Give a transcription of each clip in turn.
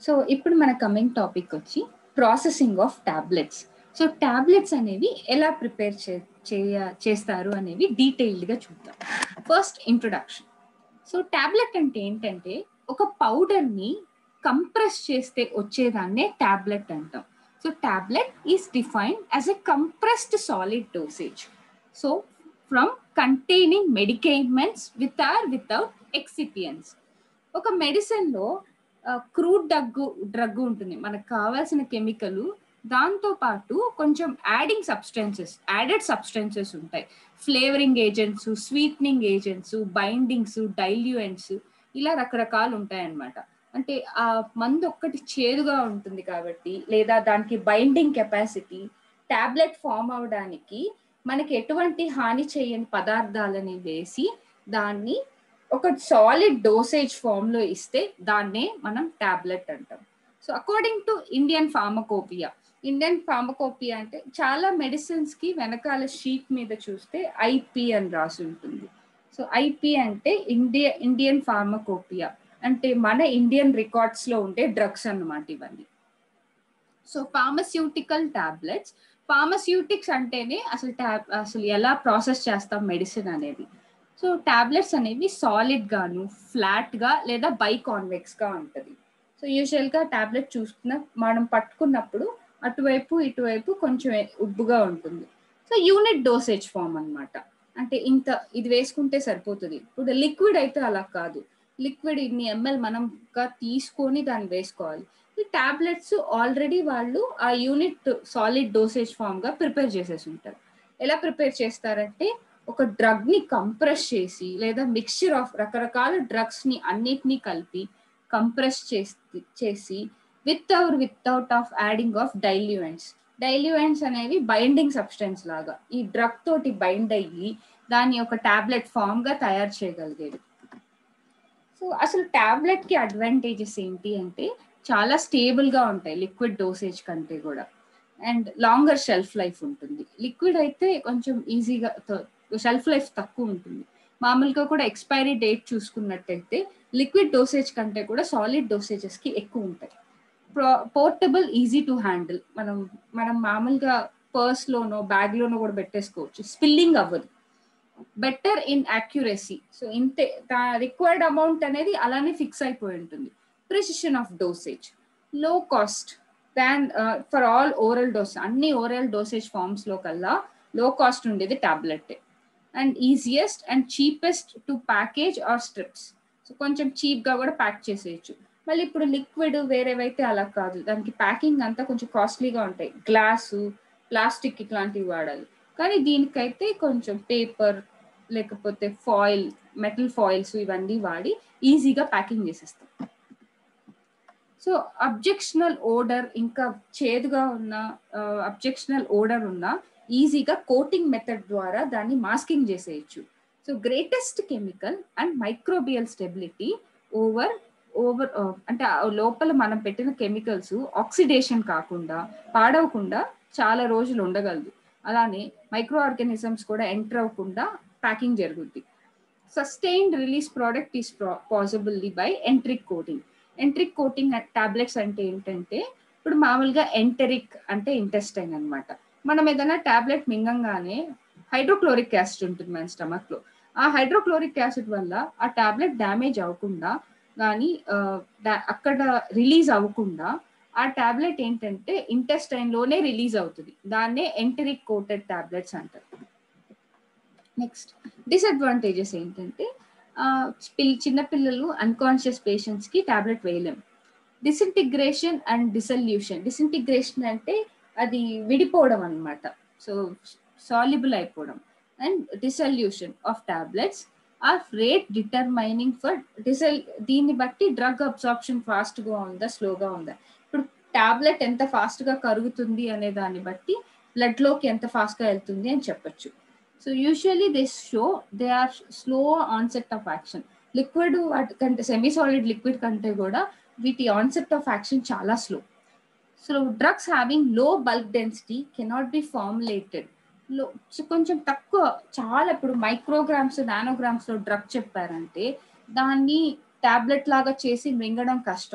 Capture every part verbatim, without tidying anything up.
So ఇప్పుడు మన coming topic వచ్చి processing of tablets. So tablets అనేవి ఎలా ప్రిపేర్ చే చేయ చేస్తారు అనేవి డీటెయిల్డ్గా చూద్దాం. First introduction. సో టాబ్లెట్ అంటే ఏంటంటే ఒక పౌడర్ని కంప్రెస్ చేస్తే వచ్చేదాన్నే టాబ్లెట్ అంటాం. So tablet is defined as a compressed solid dosage. So from containing medicaments with or without excipients. ఒక మెడిసిన్లో క్రూడ్ డ్రగ్ డ్రగ్ ఉంటుంది, మనకు కావాల్సిన కెమికల్, దాంతో పాటు కొంచెం యాడింగ్ సబ్స్టెన్సెస్ యాడెడ్ సబ్స్టెన్సెస్ ఉంటాయి. Flavouring agents, sweetening agents, bindings, diluents, ఇలా రకరకాలు ఉంటాయన్నమాట. అంటే ఆ మందు ఒక్కటి చేదుగా ఉంటుంది కాబట్టి, లేదా దానికి బైండింగ్ కెపాసిటీ, టాబ్లెట్ ఫామ్ అవడానికి మనకి ఎటువంటి హాని చేయని పదార్థాలని వేసి దాన్ని ఒక సాలిడ్ డోసేజ్ ఫామ్లో ఇస్తే దాన్నే మనం టాబ్లెట్ అంటాం. So according to Indian pharmacopoeia, Indian pharmacopoeia అంటే చాలా మెడిసిన్స్కి వెనకాల షీట్ మీద చూస్తే ఐపి అని రాసి ఉంటుంది. సో ఐపి అంటే ఇండియా ఇండియన్ ఫార్మకోపియా, అంటే మన ఇండియన్ రికార్డ్స్లో ఉండే డ్రగ్స్ అన్నమాట ఇవన్నీ. సో ఫార్మస్యూటికల్ టాబ్లెట్స్, ఫార్మస్యూటిక్స్ అంటేనే అసలు ట్యాబ్ అసలు ఎలా ప్రాసెస్ చేస్తాం మెడిసిన్ అనేది. సో టాబ్లెట్స్ అనేవి సాలిడ్ గాను, ఫ్లాట్ గా లేదా బై కాన్వెక్స్ గా ఉంటుంది. సో యూజువల్ గా టాబ్లెట్ చూసుకున్న మనం పట్టుకున్నప్పుడు అటువైపు ఇటువైపు కొంచెం ఉబ్బుగా ఉంటుంది. సో యూనిట్ డోసేజ్ ఫామ్ అన్నమాట. అంటే ఇంత ఇది వేసుకుంటే సరిపోతుంది. ఇప్పుడు లిక్విడ్ అయితే అలా కాదు, లిక్విడ్ ఇన్ని ఎంఎల్ మనం తీసుకొని దాన్ని వేసుకోవాలి. ఈ టాబ్లెట్స్ ఆల్రెడీ వాళ్ళు ఆ యూనిట్ సాలిడ్ డోసేజ్ ఫామ్ గా ప్రిపేర్ చేసేసి ఉంటారు. ఎలా ప్రిపేర్ చేస్తారంటే ఒక డ్రగ్ ని కంప్రెస్ చేసి లేదా మిక్స్చర్ ఆఫ్ రకరకాల డ్రగ్స్ ని అన్నిటినీ కలిపి కంప్రెస్ చేసి చేసి with or without of adding of diluents. Diluents అనేవి బైండింగ్ సబ్స్టెన్స్ లాగా ఈ డ్రగ్ తోటి బైండ్ అయ్యి దాన్ని ఒక టాబ్లెట్ ఫామ్ గా తయారు చేయగలిగేది. సో అసలు టాబ్లెట్ కి అడ్వాంటేజెస్ ఏంటి అంటే చాలా స్టేబుల్ గా ఉంటాయి లిక్విడ్ డోసేజ్ కంటే కూడా, అండ్ లాంగర్ షెల్ఫ్ లైఫ్ ఉంటుంది. లిక్విడ్ అయితే కొంచెం ఈజీగా షెల్ఫ్ లైఫ్ తక్కువ ఉంటుంది. మామూలుగా కూడా ఎక్స్పైరీ డేట్ చూసుకున్నట్టయితే లిక్విడ్ డోసేజ్ కంటే కూడా సాలిడ్ డోసేజెస్కి ఎక్కువ ఉంటాయి. Portable, easy to handle. మనం మనం మామూలుగా పర్స్లోనో బ్యాగ్లోనో కూడా పెట్టేసుకోవచ్చు, స్పిల్లింగ్ అవ్వదు. Better in accuracy. సో ఇంతే, రిక్వైర్డ్ అమౌంట్ అనేది అలానే ఫిక్స్ అయిపోయి ఉంటుంది. Precision of dosage, low cost than for all oral dose. అన్ని ఓరల్ డోసేజ్ ఫార్మ్స్లో కల్లా లో కాస్ట్ ఉండేది tablet. And easiest and cheapest to package or strips. So కొంచెం చీప్గా కూడా ప్యాక్ చేసేయచ్చు. మళ్ళీ ఇప్పుడు లిక్విడ్ వేరేవైతే అలా కాదు, దానికి ప్యాకింగ్ అంతా కొంచెం కాస్ట్లీగా ఉంటాయి. గ్లాసు, ప్లాస్టిక్ ఇట్లాంటివి వాడాలి. కానీ దీనికైతే కొంచెం పేపర్ లేకపోతే ఫాయిల్, మెటల్ ఫాయిల్స్ ఇవన్నీ వాడి ఈజీగా ప్యాకింగ్ చేసేస్తాం. సో అబ్జెక్షనల్ ఓడర్, ఇంకా చేదుగా ఉన్న అబ్జెక్షనల్ ఓడర్ ఉన్న ఈజీగా కోటింగ్ మెథడ్ ద్వారా దాన్ని మాస్కింగ్ చేసేయచ్చు. So greatest chemical and microbial stability over over అంటే లోపల మనం పెట్టిన కెమికల్స్ ఆక్సిడేషన్ కాకుండా, పాడవకుండా చాలా రోజులు ఉండగలదు. అలానే మైక్రో ఆర్గానిజమ్స్ కూడా ఎంటర్ అవ్వకుండా ప్యాకింగ్ జరుగుద్ది. Sustained release product is possibly by enteric coating. Enteric coating tablets అంటే ఏంటంటే, ఇప్పుడు మామూలుగా ఎంటరిక్ అంటే ఇంటెస్టైన్ అనమాట. మనం ఏదైనా టాబ్లెట్ మింగంగానే హైడ్రోక్లోరిక్ యాసిడ్ ఉంటుంది మన స్టమక్లో. ఆ హైడ్రోక్లోరిక్ యాసిడ్ వల్ల ఆ టాబ్లెట్ డ్యామేజ్ అవ్వకుండా కానీ అక్కడ రిలీజ్ అవ్వకుండా ఆ టాబ్లెట్ ఏంటంటే ఇంటెస్టైన్లోనే రిలీజ్ అవుతుంది. దాన్నే ఎంటరిక్ కోటెడ్ టాబ్లెట్స్ అంటారు. నెక్స్ట్ డిసడ్వాంటేజెస్ ఏంటంటే, చిన్నపిల్లలు, అన్కాన్షియస్ పేషెంట్స్కి టాబ్లెట్ వేయలేం. Disintegration and dissolution. డిసింటిగ్రేషన్ అంటే అది విడిపోవడం అనమాట, సో సాల్యుబుల్ అయిపోవడం. And dissolution of tablets are rate determining for డిసల్. దీన్ని బట్టి డ్రగ్ అబ్సార్ప్షన్ ఫాస్ట్గా ఉందా స్లోగా ఉందా. ఇప్పుడు టాబ్లెట్ ఎంత ఫాస్ట్గా కరుగుతుంది అనే దాన్ని బట్టి బ్లడ్లోకి ఎంత ఫాస్ట్గా వెళ్తుంది అని చెప్పచ్చు. So usually they show they are slow onset of action. Liquid వాటి కంటే, సెమీ సాలిడ్ లిక్విడ్ కంటే కూడా వీటి ఆన్సెట్ ఆఫ్ యాక్షన్ చాలా slow. So drugs having low bulk density cannot be formulated. Low కొంచెం తక్కువ, చాలా ఇప్పుడు మైక్రోగ్రామ్స్, నానోగ్రామ్స్లో డ్రగ్ చెప్పారంటే దాన్ని టాబ్లెట్ లాగా చేసి మింగడం కష్టం.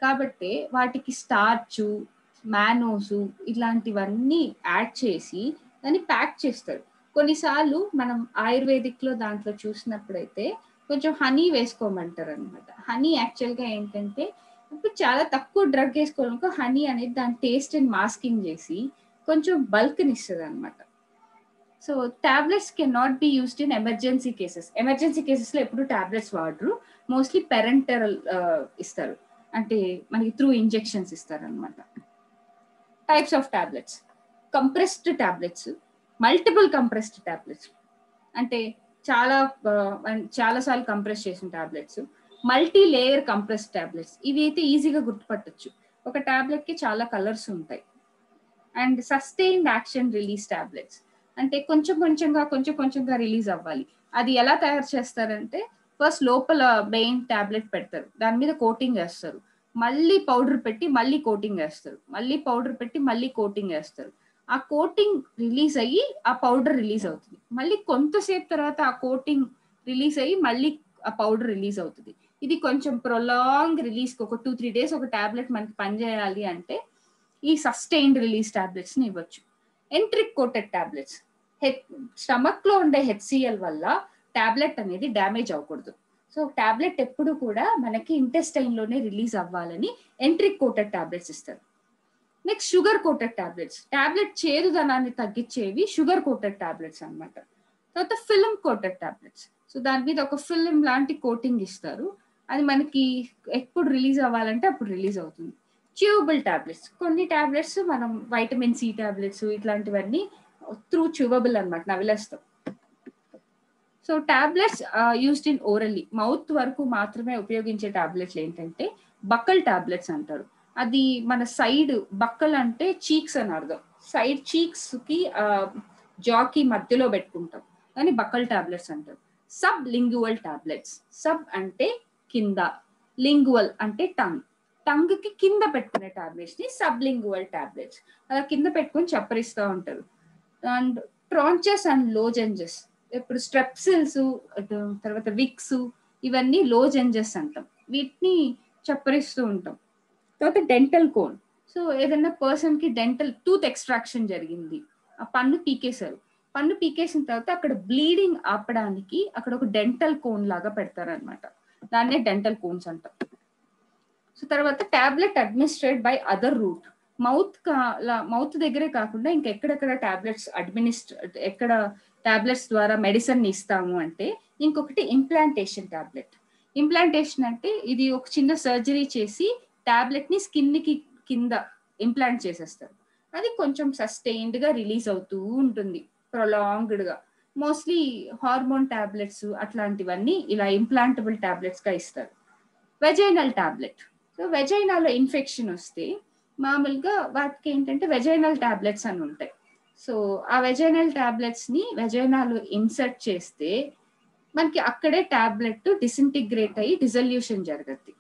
కాబట్టి వాటికి స్టార్చు, మానోసు ఇలాంటివన్నీ యాడ్ చేసి దాన్ని ప్యాక్ చేస్తారు. కొన్నిసార్లు మనం ఆయుర్వేదిక్లో దాంట్లో చూసినప్పుడైతే కొంచెం హనీ వేసుకోమంటారు అనమాట. హనీ యాక్చువల్గా ఏంటంటే ఇప్పుడు చాలా తక్కువ డ్రగ్ వేసుకోవడానికి హనీ అనేది దాని టేస్ట్ని మాస్కింగ్ చేసి కొంచెం బల్క్ని ఇస్తుంది అనమాట. So tablets can not be used in emergency cases. Emergency కేసెస్లో ఎప్పుడు టాబ్లెట్స్ వాడరు, మోస్ట్లీ పెరెంటరల్ ఇస్తారు, అంటే మనకి త్రూ ఇంజెక్షన్స్ ఇస్తారు అనమాట. Types of tablets: compressed tablets, multiple compressed tablets అంటే చాలా చాలా సార్లు కంప్రెస్ చేసిన tablets, multi layer compressed tablets ఇవి అయితే ఈజీగా గుర్తుపట్టచ్చు, ఒక టాబ్లెట్ కి చాలా కలర్స్ ఉంటాయి. And sustained action release tablets అంటే కొంచెం కొంచెంగా కొంచెం కొంచెంగా రిలీజ్ అవ్వాలి. అది ఎలా తయారు చేస్తారంటే ఫస్ట్ లోపల మెయిన్ టాబ్లెట్ పెడతారు, దాని మీద కోటింగ్ వేస్తారు, మళ్ళీ పౌడర్ పెట్టి మళ్ళీ కోటింగ్ వేస్తారు, మళ్ళీ పౌడర్ పెట్టి మళ్ళీ కోటింగ్ వేస్తారు. ఆ కోటింగ్ రిలీజ్ అయ్యి ఆ పౌడర్ రిలీజ్ అవుతుంది, మళ్ళీ కొంతసేపు తర్వాత ఆ కోటింగ్ రిలీజ్ అయ్యి మళ్ళీ ఆ పౌడర్ రిలీజ్ అవుతుంది. ఇది కొంచెం ప్రొలాంగ్ రిలీజ్, ఒక టూ త్రీ డేస్ ఒక టాబ్లెట్ మనకి పనిచేయాలి అంటే ఈ సస్టైన్డ్ రిలీజ్ టాబ్లెట్స్ ని ఇవ్వచ్చు. ఎంట్రిక్ కోటెడ్ టాబ్లెట్స్, స్టమక్ లో ఉండే హెచ్సిఎల్ వల్ల టాబ్లెట్ అనేది డ్యామేజ్ అవ్వకూడదు. సో టాబ్లెట్ ఎప్పుడు కూడా మనకి ఇంటెస్టైన్ లోనే రిలీజ్ అవ్వాలని ఎంట్రిక్ కోటెడ్ టాబ్లెట్స్ ఇస్తారు. Next sugar coated tablets, tablet చేదుదనాన్ని తగ్గించేవి షుగర్ కోటెడ్ టాబ్లెట్స్ అనమాట. తర్వాత ఫిల్మ్ కోటెడ్ టాబ్లెట్స్, సో దాని మీద ఒక ఫిల్మ్ లాంటి కోటింగ్ ఇస్తారు, అది మనకి ఎప్పుడు రిలీజ్ అవ్వాలంటే అప్పుడు రిలీజ్ అవుతుంది. చ్యూబుల్ టాబ్లెట్స్, కొన్ని టాబ్లెట్స్ మనం వైటమిన్ సి టాబ్లెట్స్ ఇట్లాంటివన్నీ త్రూ చ్యూవబుల్ అనమాట, నవిలేస్తాం. So tablets used in orally, mouth వరకు మాత్రమే ఉపయోగించే టాబ్లెట్లు ఏంటంటే బక్కల్ టాబ్లెట్స్ అంటారు. అది మన సైడ్, బక్కల్ అంటే చీక్స్ అని అర్థం, సైడ్ చీక్స్ కి జాకి మధ్యలో పెట్టుకుంటాం, కానీ బక్కల్ టాబ్లెట్స్ అంటారు. సబ్ లింగువల్ టాబ్లెట్స్, సబ్ అంటే కింద, లింగువల్ అంటే టంగ్, టంగ్ కి కింద పెట్టుకునే టాబ్లెట్స్ ని సబ్ లింగువల్ టాబ్లెట్స్, అలా కింద పెట్టుకొని చప్పరిస్తూ ఉంటారు. అండ్ ట్రాంచెస్ అండ్ లోజెంజెస్, ఇప్పుడు స్ట్రెప్సిల్స్ తర్వాత విక్స్ ఇవన్నీ లోజెంజెస్ అంటాం, వీటిని చప్పరిస్తూ ఉంటాం. తర్వాత డెంటల్ కోన్, సో ఏదైనా పర్సన్ కి డెంటల్ టూత్ ఎక్స్ట్రాక్షన్ జరిగింది, ఆ పన్ను పీకేశారు, పన్ను పీకేసిన తర్వాత అక్కడ బ్లీడింగ్ ఆపడానికి అక్కడ ఒక డెంటల్ కోన్ లాగా పెడతారనమాట, దాన్నే డెంటల్ కోన్స్ అంటాం. సో తర్వాత tablet administrate by other route, mouth mouth దగ్గరే కాకుండా ఇంకెక్కడెక్కడ టాబ్లెట్స్ అడ్మినిస్ట్రేట్, ఎక్కడ టాబ్లెట్స్ ద్వారా మెడిసిన్ ఇస్తాము అంటే ఇంకొకటి ఇంప్లాంటేషన్ టాబ్లెట్. ఇంప్లాంటేషన్ అంటే ఇది ఒక చిన్న సర్జరీ చేసి టాబ్లెట్ ని స్కిన్ కి కింద ఇంప్లాంట్ చేసేస్తారు, అది కొంచెం సస్టైన్డ్ గా రిలీజ్ అవుతూ ఉంటుంది ప్రొలాంగ్డ్ గా. మోస్ట్లీ హార్మోన్ టాబ్లెట్స్ అట్లాంటివన్నీ ఇలా ఇంప్లాంటబుల్ టాబ్లెట్స్ గా ఇస్తారు. వెజైనల్ టాబ్లెట్, సో వెజైనాలో ఇన్ఫెక్షన్ వస్తే మామూలుగా వాటికి ఏంటంటే వెజైనల్ టాబ్లెట్స్ అని ఉంటాయి. సో ఆ వెజైనల్ టాబ్లెట్స్ ని వెజైనాలో ఇన్సర్ట్ చేస్తే మనకి అక్కడే టాబ్లెట్ డిసింటిగ్రేట్ అయ్యి డిజల్యూషన్ జరుగుద్ది.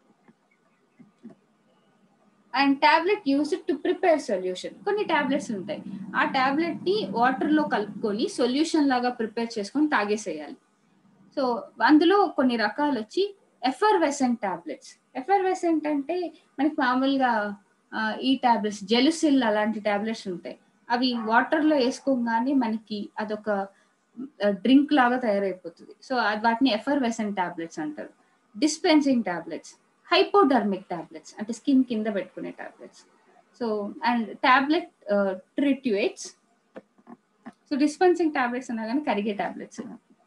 And tablet used to prepare solution, కొన్ని టాబ్లెట్స్ ఉంటాయి ఆ టాబ్లెట్ ని వాటర్ లో కలుపుకొని సొల్యూషన్ లాగా ప్రిపేర్ చేసుకొని తాగేసేయాలి. సో అందులో కొన్ని రకాలు వచ్చి ఎఫర్వెసెంట్ టాబ్లెట్స్. ఎఫర్వెసెంట్ అంటే మనకి మామూలుగా ఈ టాబ్లెట్స్ జెలుసిల్ అలాంటి టాబ్లెట్స్ ఉంటాయి, అవి వాటర్ లో వేసుకోగానే మనకి అదొక డ్రింక్ లాగా తయారైపోతుంది, సో వాటిని ఎఫర్వెసెంట్ టాబ్లెట్స్ అంటారు. డిస్పెన్సింగ్ టాబ్లెట్స్, హైపోడర్మిక్ టాబ్లెట్స్ అంటే స్కిన్ కింద పెట్టుకునే tablets. So and tablet triturates, so dispensing tablets అన్నా కానీ కరిగే టాబ్లెట్స్.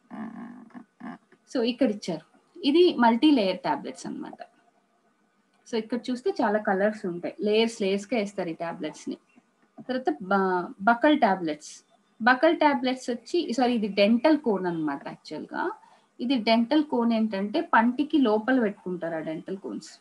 సో ఇక్కడ ఇచ్చారు, ఇది మల్టీ లేయర్ టాబ్లెట్స్ అనమాట. సో ఇక్కడ చూస్తే చాలా కలర్స్ ఉంటాయి, లేయర్స్ లేయర్స్ గా వేస్తారు ఈ టాబ్లెట్స్ ని. తర్వాత బకల్ టాబ్లెట్స్, బకల్ టాబ్లెట్స్ వచ్చి సారీ ఇది డెంటల్ కోన్ అనమాట. యాక్చువల్ గా ఇది డెంటల్ కోన్ ఏంటంటే పంటికి లోపల పెట్టుకుంటారు ఆ డెంటల్ కోన్స్.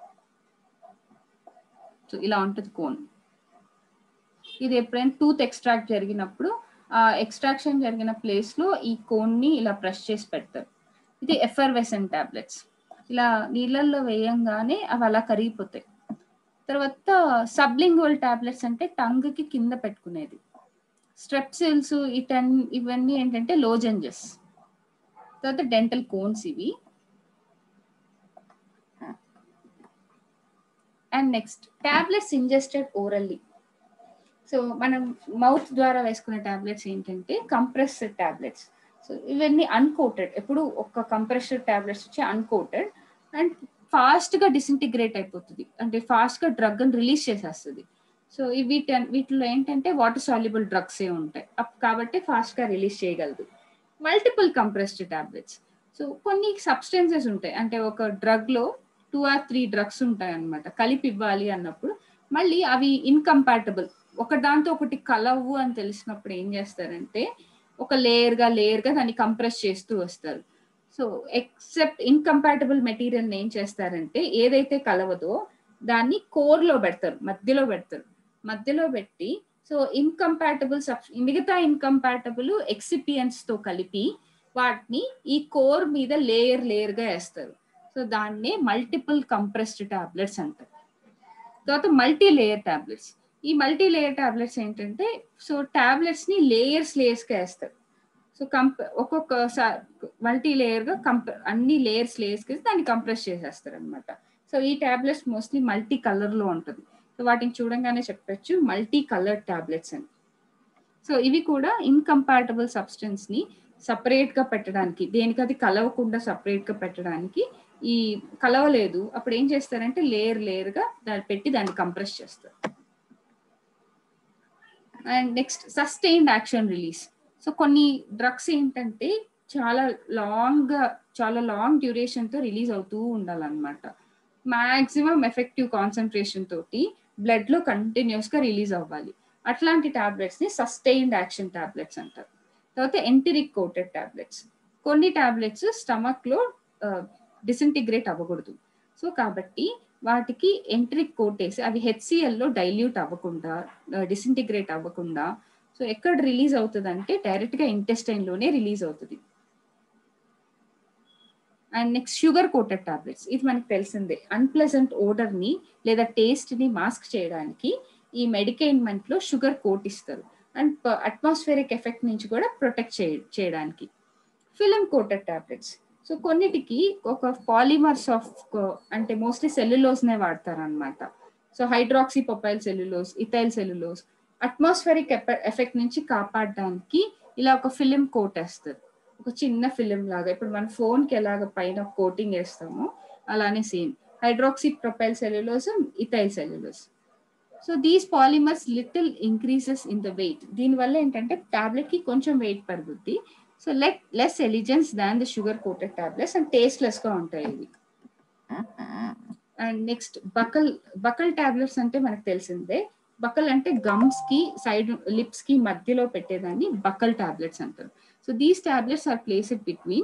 సో ఇలా ఉంటుంది కోన్. ఇది ఎప్పుడైనా టూత్ ఎక్స్ట్రాక్ట్ జరిగినప్పుడు ఆ ఎక్స్ట్రాక్షన్ జరిగిన ప్లేస్ లో ఈ కోన్ ని ఇలా ప్రెస్ చేసి పెడతారు. ఇది ఎఫర్వెసెంట్ టాబ్లెట్స్, ఇలా నీళ్ళల్లో వేయంగానే అవి అలా కరిగిపోతాయి. తర్వాత సబ్లింగువల్ టాబ్లెట్స్ అంటే టంగ్ కి కింద పెట్టుకునేది. స్ట్రెప్సిల్స్ ఇటన్ ఇవన్నీ ఏంటంటే లోజెంజెస్. తర్వాత డెంటల్ కోన్స్ ఇవి. And next tablets ingested orally. So మనం మౌత్ ద్వారా వేసుకునే టాబ్లెట్స్ ఏంటంటే కంప్రెస్డ్ టాబ్లెట్స్. సో ఇవన్నీ అన్కోటెడ్, ఎప్పుడు ఒక కంప్రెస్డ్ టాబ్లెట్స్ వచ్చి అన్కోటెడ్ అండ్ ఫాస్ట్గా డిసింటిగ్రేట్ అయిపోతుంది, అంటే ఫాస్ట్గా డ్రగ్ అని రిలీజ్ చేసేస్తుంది. సో వీటి వీటిలో ఏంటంటే వాటర్ సాల్యుబుల్ డ్రగ్స్ ఏ ఉంటాయి కాబట్టి ఫాస్ట్గా రిలీజ్ చేయగలదు. Multiple compressed tablets. సో కొన్ని సబ్స్టెన్సెస్ ఉంటాయి, అంటే ఒక డ్రగ్లో టూ ఆర్ త్రీ డ్రగ్స్ ఉంటాయి అన్నమాట, కలిపి ఇవ్వాలి అన్నప్పుడు మళ్ళీ అవి ఇన్కంపాటబుల్, ఒక దాంతో ఒకటి కలవు అని తెలిసినప్పుడు ఏం చేస్తారంటే ఒక లేయర్గా లేయర్గా దాన్ని కంప్రెస్ చేస్తూ వస్తారు. సో ఎక్సెప్ట్ ఇన్కంపాటబుల్ మెటీరియల్ని ఏం చేస్తారంటే ఏదైతే కలవదో దాన్ని కోర్లో పెడతారు, మధ్యలో పెడతారు. మధ్యలో పెట్టి సో ఇన్కంపాటబుల్ సబ్ మిగతా ఇన్కంపాటబుల్ ఎక్సిపియన్స్తో కలిపి వాటిని ఈ కోర్ మీద లేయర్ లేయర్గా వేస్తారు. సో దాన్నే మల్టిపుల్ కంప్రెస్డ్ టాబ్లెట్స్ అంటారు. తర్వాత మల్టీ లేయర్ టాబ్లెట్స్. ఈ మల్టీ లేయర్ టాబ్లెట్స్ ఏంటంటే సో టాబ్లెట్స్ని లేయర్స్ లేయర్స్గా వేస్తారు. సో కంప్ ఒక్కొక్క మల్టీ లేయర్గా కంప్ అన్ని లేయర్స్ లేయర్స్కి దాన్ని కంప్రెస్ చేసేస్తారు అనమాట. సో ఈ టాబ్లెట్స్ మోస్ట్లీ మల్టీ కలర్లో ఉంటుంది. సో వాటిని చూడంగానే చెప్పచ్చు మల్టీ కలర్ టాబ్లెట్స్ అని. సో ఇవి కూడా ఇన్కంపాటబుల్ సబ్స్టెన్స్ని సపరేట్గా పెట్టడానికి, దేనికి అది కలవకుండా సపరేట్గా పెట్టడానికి, ఈ కలవలేదు అప్పుడు ఏం చేస్తారంటే లేయర్ లేయర్గా దాన్ని పెట్టి దాన్ని కంప్రెస్ చేస్తారు. And next sustained action release. So కొన్ని డ్రగ్స్ ఏంటంటే చాలా లాంగ్ చాలా లాంగ్ డ్యూరేషన్తో రిలీజ్ అవుతూ ఉండాలన్నమాట. మ్యాక్సిమం ఎఫెక్టివ్ కాన్సన్ట్రేషన్ తోటి బ్లడ్లో కంటిన్యూస్గా రిలీజ్ అవ్వాలి. అట్లాంటి టాబ్లెట్స్ని సస్టైన్డ్ యాక్షన్ టాబ్లెట్స్ అంటారు. తర్వాత ఎంటరిక్ కోటెడ్ టాబ్లెట్స్. కొన్ని టాబ్లెట్స్ స్టమక్లో డిసింటిగ్రేట్ అవ్వకూడదు. సో కాబట్టి వాటికి ఎంటరిక్ కోట్ వేసి అవి హెచ్సిఎల్లో డైల్యూట్ అవ్వకుండా డిసింటిగ్రేట్ అవ్వకుండా సో ఎక్కడ రిలీజ్ అవుతుంది అంటే డైరెక్ట్గా ఇంటెస్టైన్లోనే రిలీజ్ అవుతుంది. And next sugar coated tablets. ఇది మనకు తెలిసిందే, అన్ప్లెజెంట్ ఓడర్ని లేదా టేస్ట్ని మాస్క్ చేయడానికి ఈ మెడికేమెంట్లో షుగర్ కోట్ ఇస్తారు అండ్ అట్మాస్ఫియరిక్ ఎఫెక్ట్ నుంచి కూడా ప్రొటెక్ట్ చే చేయడానికి. Film coated tablets. సో కొన్నిటికి ఒక పాలిమర్స్ ఆఫ్ అంటే మోస్ట్లీ సెల్యులోస్నే వాడతారు అనమాట. So hydroxy propyl cellulose, ethyl cellulose atmospheric effect నుంచి కాపాడడానికి ఇలా ఒక ఫిలిం కోట్ వేస్తారు, ఒక చిన్న ఫిలిం లాగా. ఇప్పుడు మన ఫోన్కి ఎలాగ పైన కోటింగ్ వేస్తామో అలానే same hydroxy propyl cellulose, ethyl cellulose. So these polymers little increases in the weight. దీనివల్ల ఏంటంటే టాబ్లెట్కి కొంచెం వెయిట్ పెరుగుద్ది. So let less elegance than the sugar coated tablets and టేస్ట్లెస్గా ఉంటాయి ఇవి. And next buccal buccal tablets అంటే మనకు తెలిసిందే. బకల్ అంటే గమ్స్కి సైడ్ లిప్స్కి మధ్యలో పెట్టేదాన్ని బకల్ టాబ్లెట్స్ అంటారు. So these tablets are placed between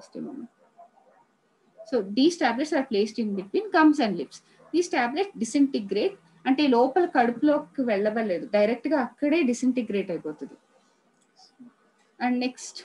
so these tablets are placed in between gums and lips. These tablet disintegrate అంటే లోపల కడుపులోకి వెళ్ళవలేదు, డైరెక్ట్గా అక్కడే డిసింటిగ్రేట్ అయిపోతుంది. And next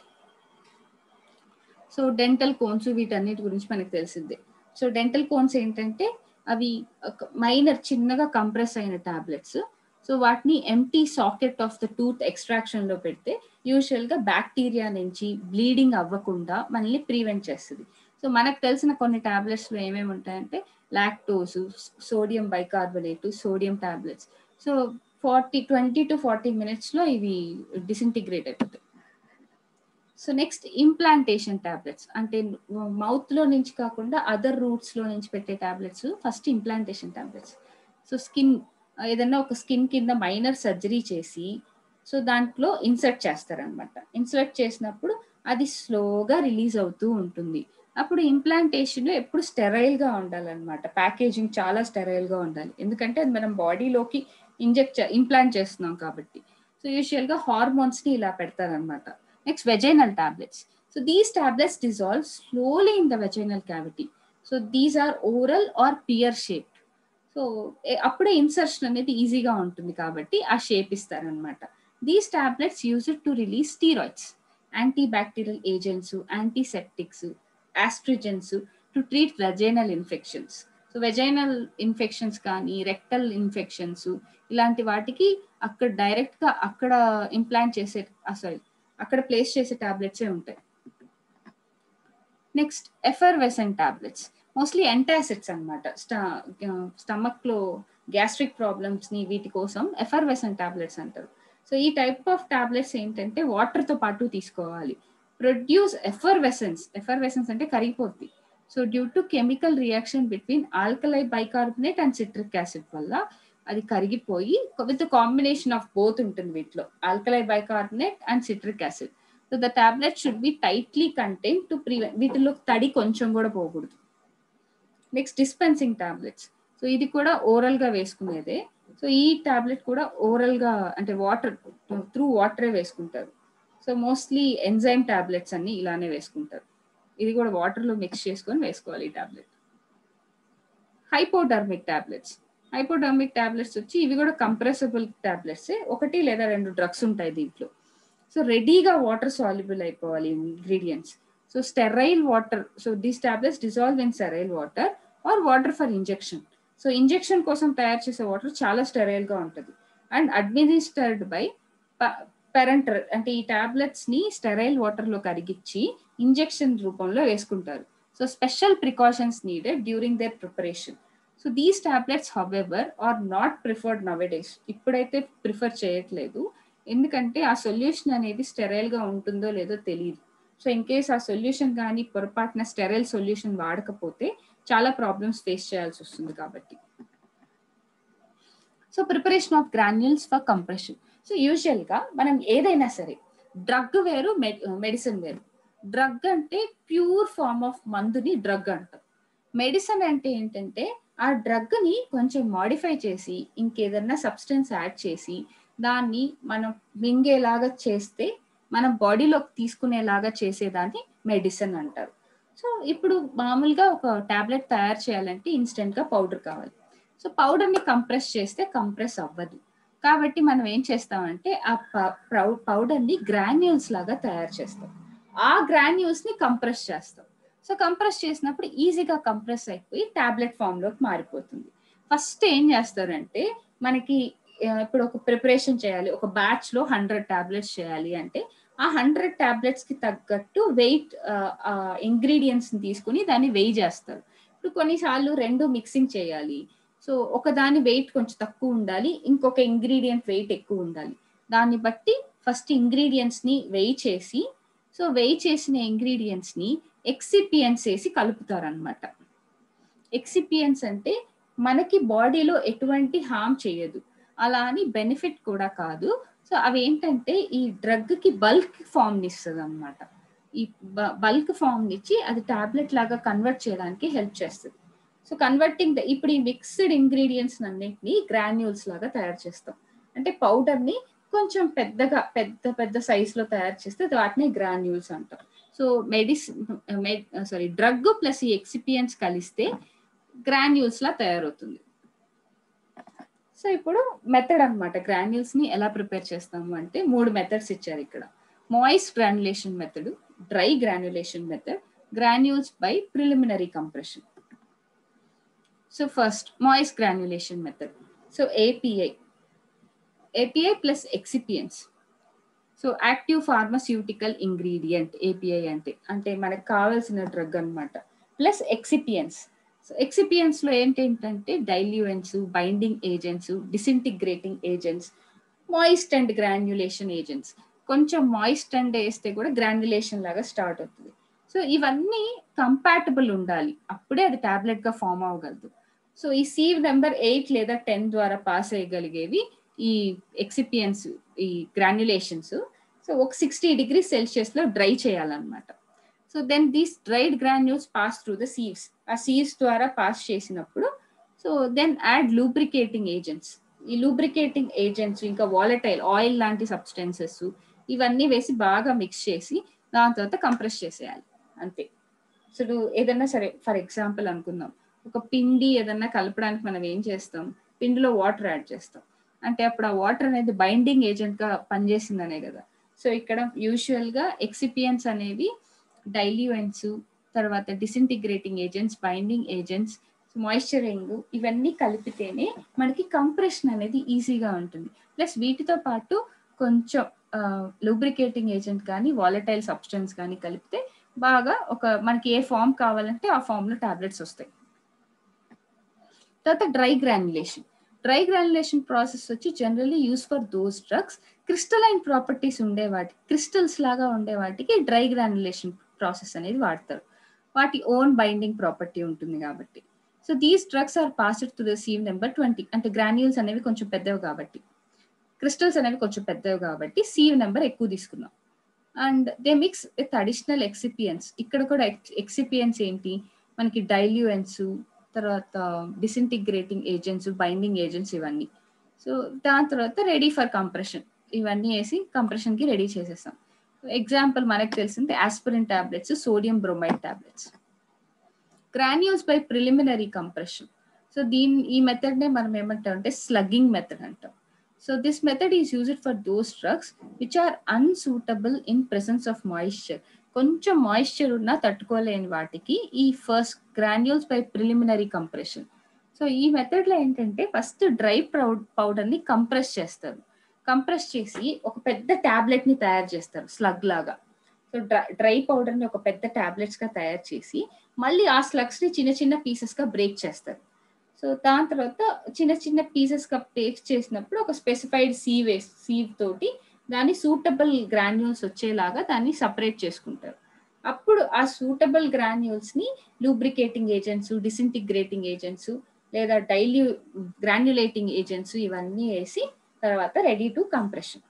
so dental cones, వీటన్నిటి గురించి మనకు తెలిసిందే. సో డెంటల్ కోన్స్ ఏంటంటే అవి మైనర్ చిన్నగా కంప్రెస్ అయిన టాబ్లెట్స్. సో వాటిని empty socket of the tooth ఎక్స్ట్రాక్షన్లో పెడితే యూజువల్గా బ్యాక్టీరియా నుంచి బ్లీడింగ్ అవ్వకుండా మనల్ని ప్రివెంట్ చేస్తుంది. సో మనకు తెలిసిన కొన్ని టాబ్లెట్స్లో ఏమేమి ఉంటాయంటే lactose, sodium bicarbonate, sodium tablets. So forty twenty to forty మినిట్స్లో ఇవి డిసింటిగ్రేట్ అయిపోతాయి. సో నెక్స్ట్ ఇంప్లాంటేషన్ టాబ్లెట్స్ అంటే మౌత్లో నుంచి కాకుండా అదర్ రూట్స్లో నుంచి పెట్టే tablets. First implantation tablets. So skin ఏదన్నా ఒక స్కిన్ కింద మైనర్ సర్జరీ చేసి సో దాంట్లో ఇన్సర్ట్ చేస్తారనమాట. ఇన్సర్ట్ చేసినప్పుడు అది స్లోగా రిలీజ్ అవుతూ ఉంటుంది. అప్పుడు ఇంప్లాంటేషన్లో ఎప్పుడు స్టెరైల్గా ఉండాలన్నమాట, ప్యాకేజింగ్ చాలా స్టెరైల్గా ఉండాలి, ఎందుకంటే అది మనం బాడీలోకి ఇంజెక్ట్ ఇంప్లాంట్ చేస్తున్నాం కాబట్టి. సో యూజువల్గా హార్మోన్స్ని ఇలా పెడతారనమాట. Next, vaginal tablets. So these tablets dissolve slowly in the vaginal cavity. So these are oral or pear shaped. So appude insertion anedi easy ga untundi kabatti aa shape istarannamata. These tablets use it to release steroids, antibacterial agents, antiseptics, astringents to treat vaginal infections. So vaginal infections కానీ rectal infections ఇలాంటి వాటికి అక్కడ డైరెక్ట్గా అక్కడ implant చేసే sorry అక్కడ place చేసే టాబ్లెట్సే ఉంటాయి. Next effervescent tablets. Mostly antacids అనమాట. స్టా స్టమక్ లో గ్యాస్ట్రిక్ ప్రాబ్లమ్స్ ని వీటి కోసం ఎఫర్వెసెంట్ టాబ్లెట్స్ అంటారు. సో ఈ టైప్ ఆఫ్ టాబ్లెట్స్ ఏంటంటే వాటర్ తో పాటు తీసుకోవాలి. ప్రొడ్యూస్ ఎఫర్వెసెన్స్, ఎఫర్వెసెన్స్ అంటే కరిగిపోద్ది. So due to chemical reaction between alkali bicarbonate and citric acid వల్ల అది కరిగిపోయి విత్ కాంబినేషన్ ఆఫ్ బోత్ ఉంటుంది వీటిలో, alkali bicarbonate and citric acid. So the tablet should be tightly contain to prevent, వీటిలో తడి కొంచెం కూడా పోకూడదు. Next dispensing tablets. సో ఇది కూడా ఓరల్ గా వేసుకునేదే. సో ఈ టాబ్లెట్ కూడా ఓరల్ గా అంటే వాటర్ త్రూ వాటరే వేసుకుంటారు. సో మోస్ట్లీ ఎంజైమ్ టాబ్లెట్స్ అన్ని ఇలానే వేసుకుంటారు. ఇది కూడా వాటర్ లో మిక్స్ చేసుకొని వేసుకోవాలి ఈ tablet. Hypodermic tablets. Hypodermic tablets వచ్చి ఇవి కూడా కంప్రెసబుల్ టాబ్లెట్స్, ఒకటి లేదా రెండు డ్రగ్స్ ఉంటాయి దీంట్లో. సో రెడీగా వాటర్ సాల్యుబుల్ అయిపోవాలి ingredients. So sterile water, so these tablets dissolve in sterile water or water for injection. So injection కోసం తయారు చేసే వాటర్ చాలా స్టెరైల్ గా ఉంటుంది. అండ్ అడ్మినిస్టర్డ్ బై పెరంటర్, అంటే ఈ టాబ్లెట్స్ ని స్టెరైల్ వాటర్ లో కరిగించి ఇంజెక్షన్ రూపంలో వేసుకుంటారు. So special precautions needed during their preparation. So these tablets however are not preferred nowadays. ఇప్పుడైతే ప్రిఫర్ చేయట్లేదు, ఎందుకంటే ఆ సొల్యూషన్ అనేది స్టెరైల్ గా ఉంటుందో లేదో తెలియదు. సో ఇన్ కేస్ ఆ సొల్యూషన్ కానీ పొరపాటున స్టెరైల్ సొల్యూషన్ వాడకపోతే చాలా ప్రాబ్లమ్స్ ఫేస్ చేయాల్సి వస్తుంది కాబట్టి. So preparation of granules for compression. So usual గా మనం ఏదైనా సరే, డ్రగ్ వేరు, మెడిసిన్ వేరు. డ్రగ్ అంటే ప్యూర్ ఫార్మ్ ఆఫ్ మందుని డ్రగ్ అంటాం. మెడిసిన్ అంటే ఏంటంటే ఆ డ్రగ్ ని కొంచెం మాడిఫై చేసి ఇంకేదన్నా సబ్స్టెన్స్ యాడ్ చేసి దాన్ని మనం మింగేలాగా చేస్తే మనం బాడీలోకి తీసుకునేలాగా చేసేదాన్ని మెడిసిన్ అంటారు. సో ఇప్పుడు మామూలుగా ఒక టాబ్లెట్ తయారు చేయాలంటే ఇన్స్టెంట్ గా పౌడర్ కావాలి. సో పౌడర్ ని కంప్రెస్ చేస్తే కంప్రెస్ అవ్వదు, కాబట్టి మనం ఏం చేస్తామంటే ఆ పౌడర్ ని గ్రాన్యూల్స్ లాగా తయారు చేస్తాం. ఆ గ్రాన్యూల్స్ ని కంప్రెస్ చేస్తాం. సో కంప్రెస్ చేసినప్పుడు ఈజీగా కంప్రెస్ అయిపోయి టాబ్లెట్ ఫామ్ లోకి మారిపోతుంది. ఫస్ట్ ఏం చేస్తారంటే మనకి ఇప్పుడు ఒక ప్రిపరేషన్ చేయాలి, ఒక బ్యాచ్ లో హండ్రెడ్ టాబ్లెట్స్ చేయాలి అంటే ఆ హండ్రెడ్ టాబ్లెట్స్ కి తగ్గట్టు వెయిట్ ఇంగ్రీడియంట్స్ ని తీసుకుని దాన్ని వెయి చేస్తారు. ఇప్పుడు కొన్నిసార్లు రెండు మిక్సింగ్ చేయాలి. సో ఒక దాని వెయిట్ కొంచెం తక్కువ ఉండాలి, ఇంకొక ఇంగ్రీడియంట్ వెయిట్ ఎక్కువ ఉండాలి. దాన్ని బట్టి ఫస్ట్ ఇంగ్రీడియంట్స్ ని వెయి చేసి, సో వెయి చేసిన ఇంగ్రీడియంట్స్ ని ఎక్సిపియన్స్ వేసి కలుపుతారు అనమాట. ఎక్సిపియన్స్ అంటే మనకి బాడీలో ఎటువంటి హార్మ్ చేయదు, అలా అని బెనిఫిట్ కూడా కాదు. సో అవి ఏంటంటే ఈ డ్రగ్ కి బల్క్ ఫామ్ ఇస్తుంది అనమాట. ఈ బల్క్ ఫామ్ ఇచ్చి అది టాబ్లెట్ లాగా కన్వర్ట్ చేయడానికి హెల్ప్ చేస్తుంది. సో కన్వర్టింగ్ ద ఇప్పుడు ఈ మిక్స్డ్ ఇంగ్రీడియంట్స్ అన్నింటినీ గ్రాన్యూల్స్ లాగా తయారు చేస్తాం. అంటే పౌడర్ ని కొంచెం పెద్దగా పెద్ద పెద్ద సైజ్ లో తయారు చేస్తే వాటిని గ్రాన్యూల్స్ అంటాం. So medicine sorry drug plus ఈ ఎక్సిపియన్స్ కలిస్తే గ్రాన్యూల్స్ లా తయారవుతుంది. సో ఇప్పుడు మెథడ్ అనమాట, గ్రాన్యూల్స్ ని ఎలా ప్రిపేర్ చేస్తాము అంటే మూడు మెథడ్స్ ఇచ్చారు ఇక్కడ. Moist granulation method, dry granulation method, granules by preliminary compression. So first moist granulation method. So API API plus excipients. So active pharmaceutical ingredient API అంటే అంటే మనకు కావాల్సిన డ్రగ్ అనమాట, ప్లస్ ఎక్సిపియన్స్. సో ఎక్సిపియన్స్ లో ఏంటంటే diluents, binding agents, disintegrating agents, moist and granulation agents. కొంచెం moist and వేస్తే కూడా గ్రాన్యులేషన్ లాగా స్టార్ట్ అవుతుంది. సో ఇవన్నీ కంపాటబుల్ ఉండాలి, అప్పుడే అది టాబ్లెట్ గా ఫామ్ అవ్వగలదు. సో ఈ సీవ్ నెంబర్ ఎయిట్ లేదా టెన్ ద్వారా పాస్ అయ్యగలిగేవి ఈ ఎక్సిపియన్స్, ఈ గ్రాన్యులేషన్స్. సో ఒక సిక్స్టీ డిగ్రీ సెల్సియస్ లో డ్రై చేయాలన్నమాట. So then these dried granules pass through the sieves. ఆ సీవ్స్ ద్వారా పాస్ చేసినప్పుడు so then add lubricating agents. ఈ లూబ్రికేటింగ్ ఏజెంట్స్ ఇంకా వాలటైల్ ఆయిల్ లాంటి సబ్స్టెన్సెస్ ఇవన్నీ వేసి బాగా మిక్స్ చేసి దాని తర్వాత కంప్రెస్ చేసేయాలి, అంతే. సో ఏదన్నా సరే ఫర్ ఎగ్జాంపుల్ అనుకుందాం, ఒక పిండి ఏదన్నా కలపడానికి మనం ఏం చేస్తాం, పిండిలో వాటర్ యాడ్ చేస్తాం, అంటే అప్పుడు ఆ వాటర్ అనేది బైండింగ్ ఏజెంట్ గా పనిచేసిందనే కదా. సో ఇక్కడ యూజువల్ గా ఎక్సిపియన్స్ అనేవి డైల్యూయెంట్స్, తర్వాత disintegrating agents, binding agents, moisturing ఇవన్నీ కలిపితేనే మనకి కంప్రెషన్ అనేది ఈజీగా ఉంటుంది. ప్లస్ వీటితో పాటు కొంచెం లూబ్రికేటింగ్ ఏజెంట్ కానీ వాలటైల్ సబ్స్టెన్స్ కానీ కలిపితే బాగా ఒక మనకి ఏ ఫామ్ కావాలంటే ఆ ఫామ్లో టాబ్లెట్స్ వస్తాయి. తర్వాత dry granulation. Dry granulation process వచ్చి generally use for those drugs crystalline properties ఉండే వాటి క్రిస్టల్స్ లాగా ఉండే వాటికి డ్రై గ్రాన్యులేషన్ ప్రాసెస్ అనేది వాడతారు. వాటి ఓన్ బైండింగ్ ప్రాపర్టీ ఉంటుంది కాబట్టి. So these drugs are passed to the sieve number twenty, అంటే గ్రాన్యూల్స్ అనేవి కొంచెం పెద్దవి కాబట్టి, క్రిస్టల్స్ అనేవి కొంచెం పెద్దవి కాబట్టి సీవ్ నెంబర్ ఎక్కువ తీసుకున్నాం. And they mix with additional excipients. ఇక్కడ కూడా ఎక్సిపియన్స్ ఏంటి, మనకి డైల్యూయెంట్స్, తర్వాత డిసింటిగ్రేటింగ్ ఏజెంట్స్, బైండింగ్ ఏజెంట్స్ ఇవన్నీ. సో దాని తర్వాత రెడీ ఫర్ కంప్రెషన్, ఇవన్నీ వేసి కంప్రెషన్కి రెడీ చేసేస్తాం. ఎగ్జాంపుల్ మనకు తెలిసింది aspirin tablets, sodium bromide tablets. Granules by preliminary compression. So దీని ఈ మెథడ్నే మనం ఏమంటాం అంటే స్లగ్గింగ్ మెథడ్ అంటాం. So this method is used for those drugs which are unsuitable in presence of moisture. కొంచెం మాయిశ్చర్ ఉన్నా తట్టుకోలేని వాటికి ఈ first granules by preliminary compression. So ఈ మెథడ్లో ఏంటంటే ఫస్ట్ డ్రై పౌడ్ పౌడర్ని కంప్రెస్ చేస్తారు. కంప్రెస్ చేసి ఒక పెద్ద ట్యాబ్లెట్ని తయారు చేస్తారు స్లగ్ లాగా. సో డ్రై డ్రై పౌడర్ని ఒక పెద్ద ట్యాబ్లెట్స్గా తయారు చేసి మళ్ళీ ఆ స్లగ్స్ని చిన్న చిన్న పీసెస్గా బ్రేక్ చేస్తారు. సో దాని తర్వాత చిన్న చిన్న పీసెస్గా పేస్ట్ చేసినప్పుడు ఒక స్పెసిఫైడ్ సీవ్ వేస్ సీవ్ తోటి దాన్ని సూటబుల్ గ్రాన్యూల్స్ వచ్చేలాగా దాన్ని సపరేట్ చేసుకుంటారు. అప్పుడు ఆ సూటబుల్ గ్రాన్యూల్స్ని లూబ్రికేటింగ్ ఏజెంట్స్, డిసింటిగ్రేటింగ్ ఏజెంట్స్ లేదా డైల్యూ గ్రాన్యులేటింగ్ ఏజెంట్స్ ఇవన్నీ వేసి తర్వాత ready to compression.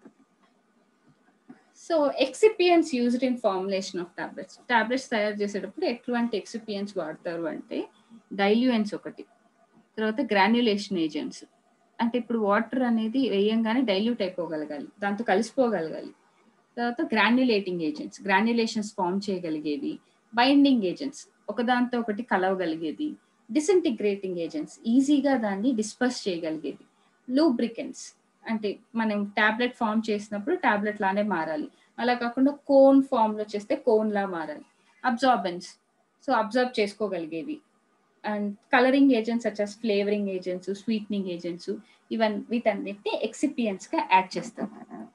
So excipients used in formulation of tablets. Tablets తయారు చేసేటప్పుడు ఎటువంటి ఎక్సిపియన్స్ వాడతారు అంటే డైల్యూయెంట్స్ ఒకటి, తర్వాత గ్రాన్యులేషన్ ఏజెంట్స్, అంటే ఇప్పుడు వాటర్ అనేది వేయంగానే డైల్యూట్ అయిపోగలగాలి, దాంతో కలిసిపోగలగాలి. తర్వాత గ్రాన్యులేటింగ్ ఏజెంట్స్, గ్రాన్యులేషన్స్ ఫామ్ చేయగలిగేవి. బైండింగ్ ఏజెంట్స్, ఒకదాంతో ఒకటి కలవగలిగేది. డిసింటిగ్రేటింగ్ ఏజెంట్స్, ఈజీగా దాన్ని డిస్పర్స్ చేయగలిగేది. లూబ్రికెంట్స్, అంటే మనం ట్యాబ్లెట్ ఫామ్ చేసినప్పుడు ట్యాబ్లెట్ లానే మారాలి, అలా కాకుండా కోన్ ఫామ్లో చేస్తే కోన్ లా మారాలి. అబ్జార్బెన్స్, సో అబ్జర్వ్ చేసుకోగలిగేవి. And colouring agents such as flavouring agents, sweetening agents, ఇవన్నీ వీటన్నిటిని ఎక్సిపియన్స్గా యాడ్ చేస్తారు.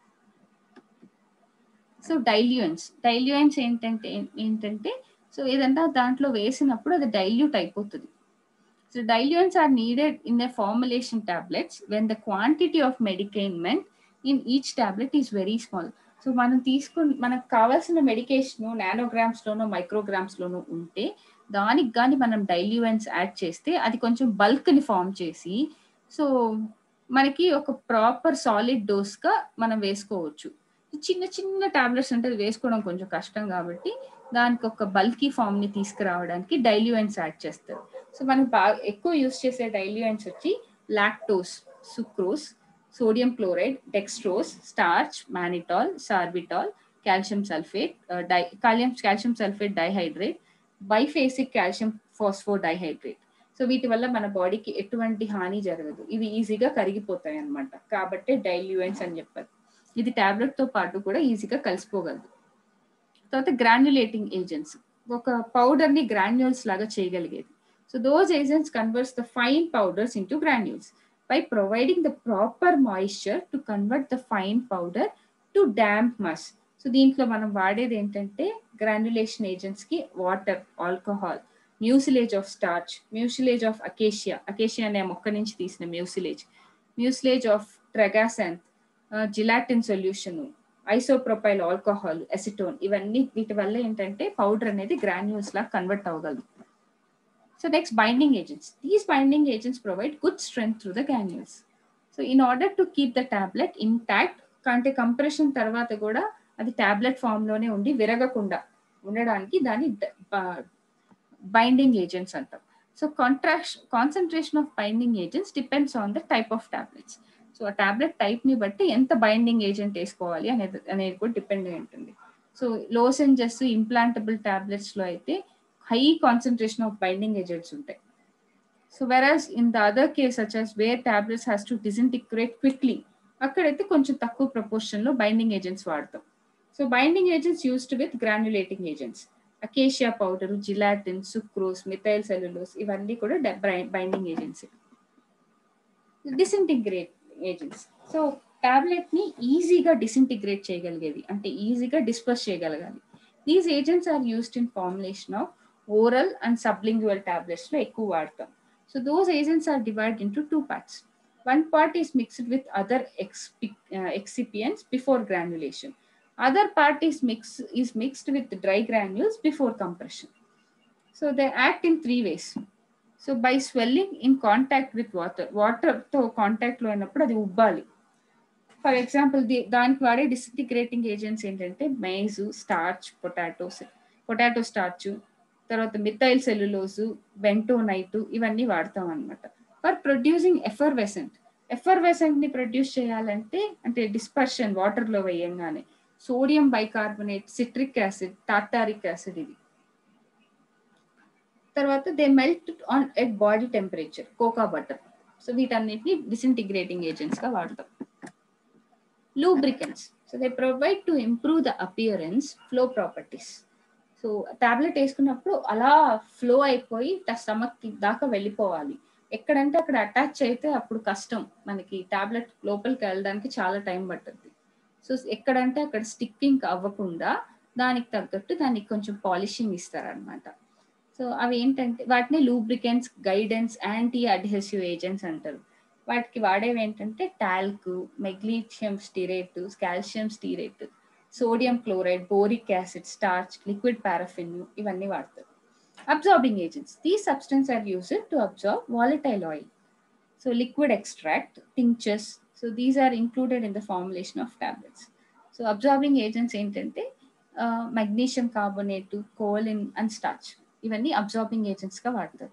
సో డైల్యూయెంట్స్, డైల్యూయెంట్స్ ఏంటంటే ఏంటంటే సో ఏదంటే దాంట్లో వేసినప్పుడు అది డైల్యూట్ అయిపోతుంది. So diluents are needed in a formulation tablets when the quantity of medicament in each tablet is very small. So మనం తీసుకుని మనకు కావాల్సిన మెడికేషన్ నానోగ్రామ్స్లోనో మైక్రోగ్రామ్స్లోనో ఉంటే దానికి కానీ మనం డైల్యూయెంట్స్ యాడ్ చేస్తే అది కొంచెం బల్క్ని ఫామ్ చేసి సో మనకి ఒక ప్రాపర్ సాలిడ్ డోస్గా మనం వేసుకోవచ్చు. చిన్న చిన్న టాబ్లెట్స్ అంటే వేసుకోవడం కొంచెం కష్టం కాబట్టి దానికి ఒక బల్కీ ఫామ్ని తీసుకురావడానికి డైల్యూయెంట్స్ యాడ్ చేస్తారు. సో మనం బాగా ఎక్కువ యూస్ చేసే డైల్యూయెంట్స్ వచ్చి lactose, sucrose, sodium chloride, dextrose, starch, mannitol, sorbitol, calcium sulphate di కాలియం calcium sulphate dihydrate, biphasic calcium phosphate dihydrate. So వీటి వల్ల మన బాడీకి ఎటువంటి హాని జరగదు, ఇవి ఈజీగా కరిగిపోతాయి అన్నమాట, కాబట్టి డైల్యూయెంట్స్ అని చెప్పారు. ఇది ట్యాబ్లెట్తో పాటు కూడా ఈజీగా కలిసిపోగలదు. తర్వాత గ్రాన్యులేటింగ్ ఏజెంట్స్, ఒక పౌడర్ని గ్రాన్యూల్స్ లాగా చేయగలిగేది. So those agents converts the fine powders into granules by providing the proper moisture to convert the fine powder to damp mass. So దీంట్లో మనం వాడేది ఏంటంటే గ్రాన్యులేషన్ ఏజెంట్స్కి water, alcohol, mucilage of starch, mucilage of acacia, acacia అనే మొక్క నుంచి తీసిన mucilage, mucilage of tragacanth, gelatin solution, isopropyl alcohol, acetone, ఇవన్నీ వీటి వల్ల ఏంటంటే పౌడర్ అనేది గ్రాన్యూల్స్ లా కన్వర్ట్ అవ్వగలదు. So next binding agents. These binding agents provide good strength through the granules. So in order to keep the tablet intact, అంటే compression తర్వాత కూడా అది టాబ్లెట్ ఫామ్లోనే ఉండి విరగకుండా ఉండడానికి దాన్ని బైండింగ్ ఏజెంట్స్ అంటాం. So contraction concentration of binding agents depends on the type of tablets. So ఆ టాబ్లెట్ టైప్ని బట్టి ఎంత బైండింగ్ ఏజెంట్ వేసుకోవాలి అనేది అనేది కూడా డిపెండ్ అయి ఉంటుంది. సో లోసెంజెస్, ఇంప్లాంటబుల్ టాబ్లెట్స్లో అయితే high concentration of binding agents ఉంటాయి. So whereas in the other case such as where tablets has to disintegrate quickly, అక్కడైతే కొంచెం తక్కువ ప్రపోర్షన్లో బైండింగ్ ఏజెంట్స్ వాడతాం. So binding agents used with granulating agents, acacia powder, gelatin, sucrose, methyl cellulose, ఇవన్నీ కూడా binding agents. Disintegrate agents, so టాబ్లెట్ని ఈజీగా disintegrate చేయగలిగేవి, అంటే ఈజీగా డిస్పర్స్ చేయగలగాలి. These agents are used in formulation of oral and sublingual టాబ్లెట్స్లో ఎక్కువ వాడతాం. So those agents are divide into two parts. One part is mixed with other expi- uh, excipients before granulation. Other part is, mix, is mixed with dry granules before compression. So they act in three ways. So by swelling in contact with water, water to contact lo అయినప్పుడు అది ఉబ్బాలి. For example దానికి వాడే disintegrating agents ఏంటంటే maize, starch, potatoes potato starch, తర్వాత methyl cellulose, bentonite ఇవన్నీ వాడతాం అనమాట. For producing effervescent effervescent ని ప్రొడ్యూస్ చేయాలంటే అంటే డిస్పర్షన్ వాటర్లో వేయంగానే sodium bicarbonate, citric acid, tartaric acid ఇవి. తర్వాత they melt on at body temperature, cocoa butter. So వీటన్నిటిని డిసింటిగ్రేటింగ్ ఏజెంట్స్ గా వాడతాం. Lubricants, so they provide to improve the appearance, flow properties. So tablet వేసుకున్నప్పుడు అలా ఫ్లో అయిపోయి స్టమక్ దాకా వెళ్ళిపోవాలి. ఎక్కడంటే అక్కడ అటాచ్ అయితే అప్పుడు కష్టం, మనకి టాబ్లెట్ లోపలికి వెళ్ళడానికి చాలా టైం పడుతుంది. సో ఎక్కడంటే అక్కడ స్టిక్కింగ్ అవ్వకుండా దానికి తగ్గట్టు దానికి కొంచెం పాలిషింగ్ ఇస్తారనమాట. సో అవి ఏంటంటే వాటిని lubricants, glidants, anti adhesive agents అంటారు. వాటికి వాడేవి ఏంటంటే talc, magnesium stearate, calcium stearate, sodium chloride, boric acid, starch, liquid paraffin ఇవన్నీ వాడతారు. Absorbing agents, these substance are used to absorb volatile oil. So liquid extract, tinctures, so these are included in the formulation of tablets. So absorbing agents ఏంటంటే magnesium carbonate, kaolin and starch ఇవన్నీ absorbing agents గా వాడతారు.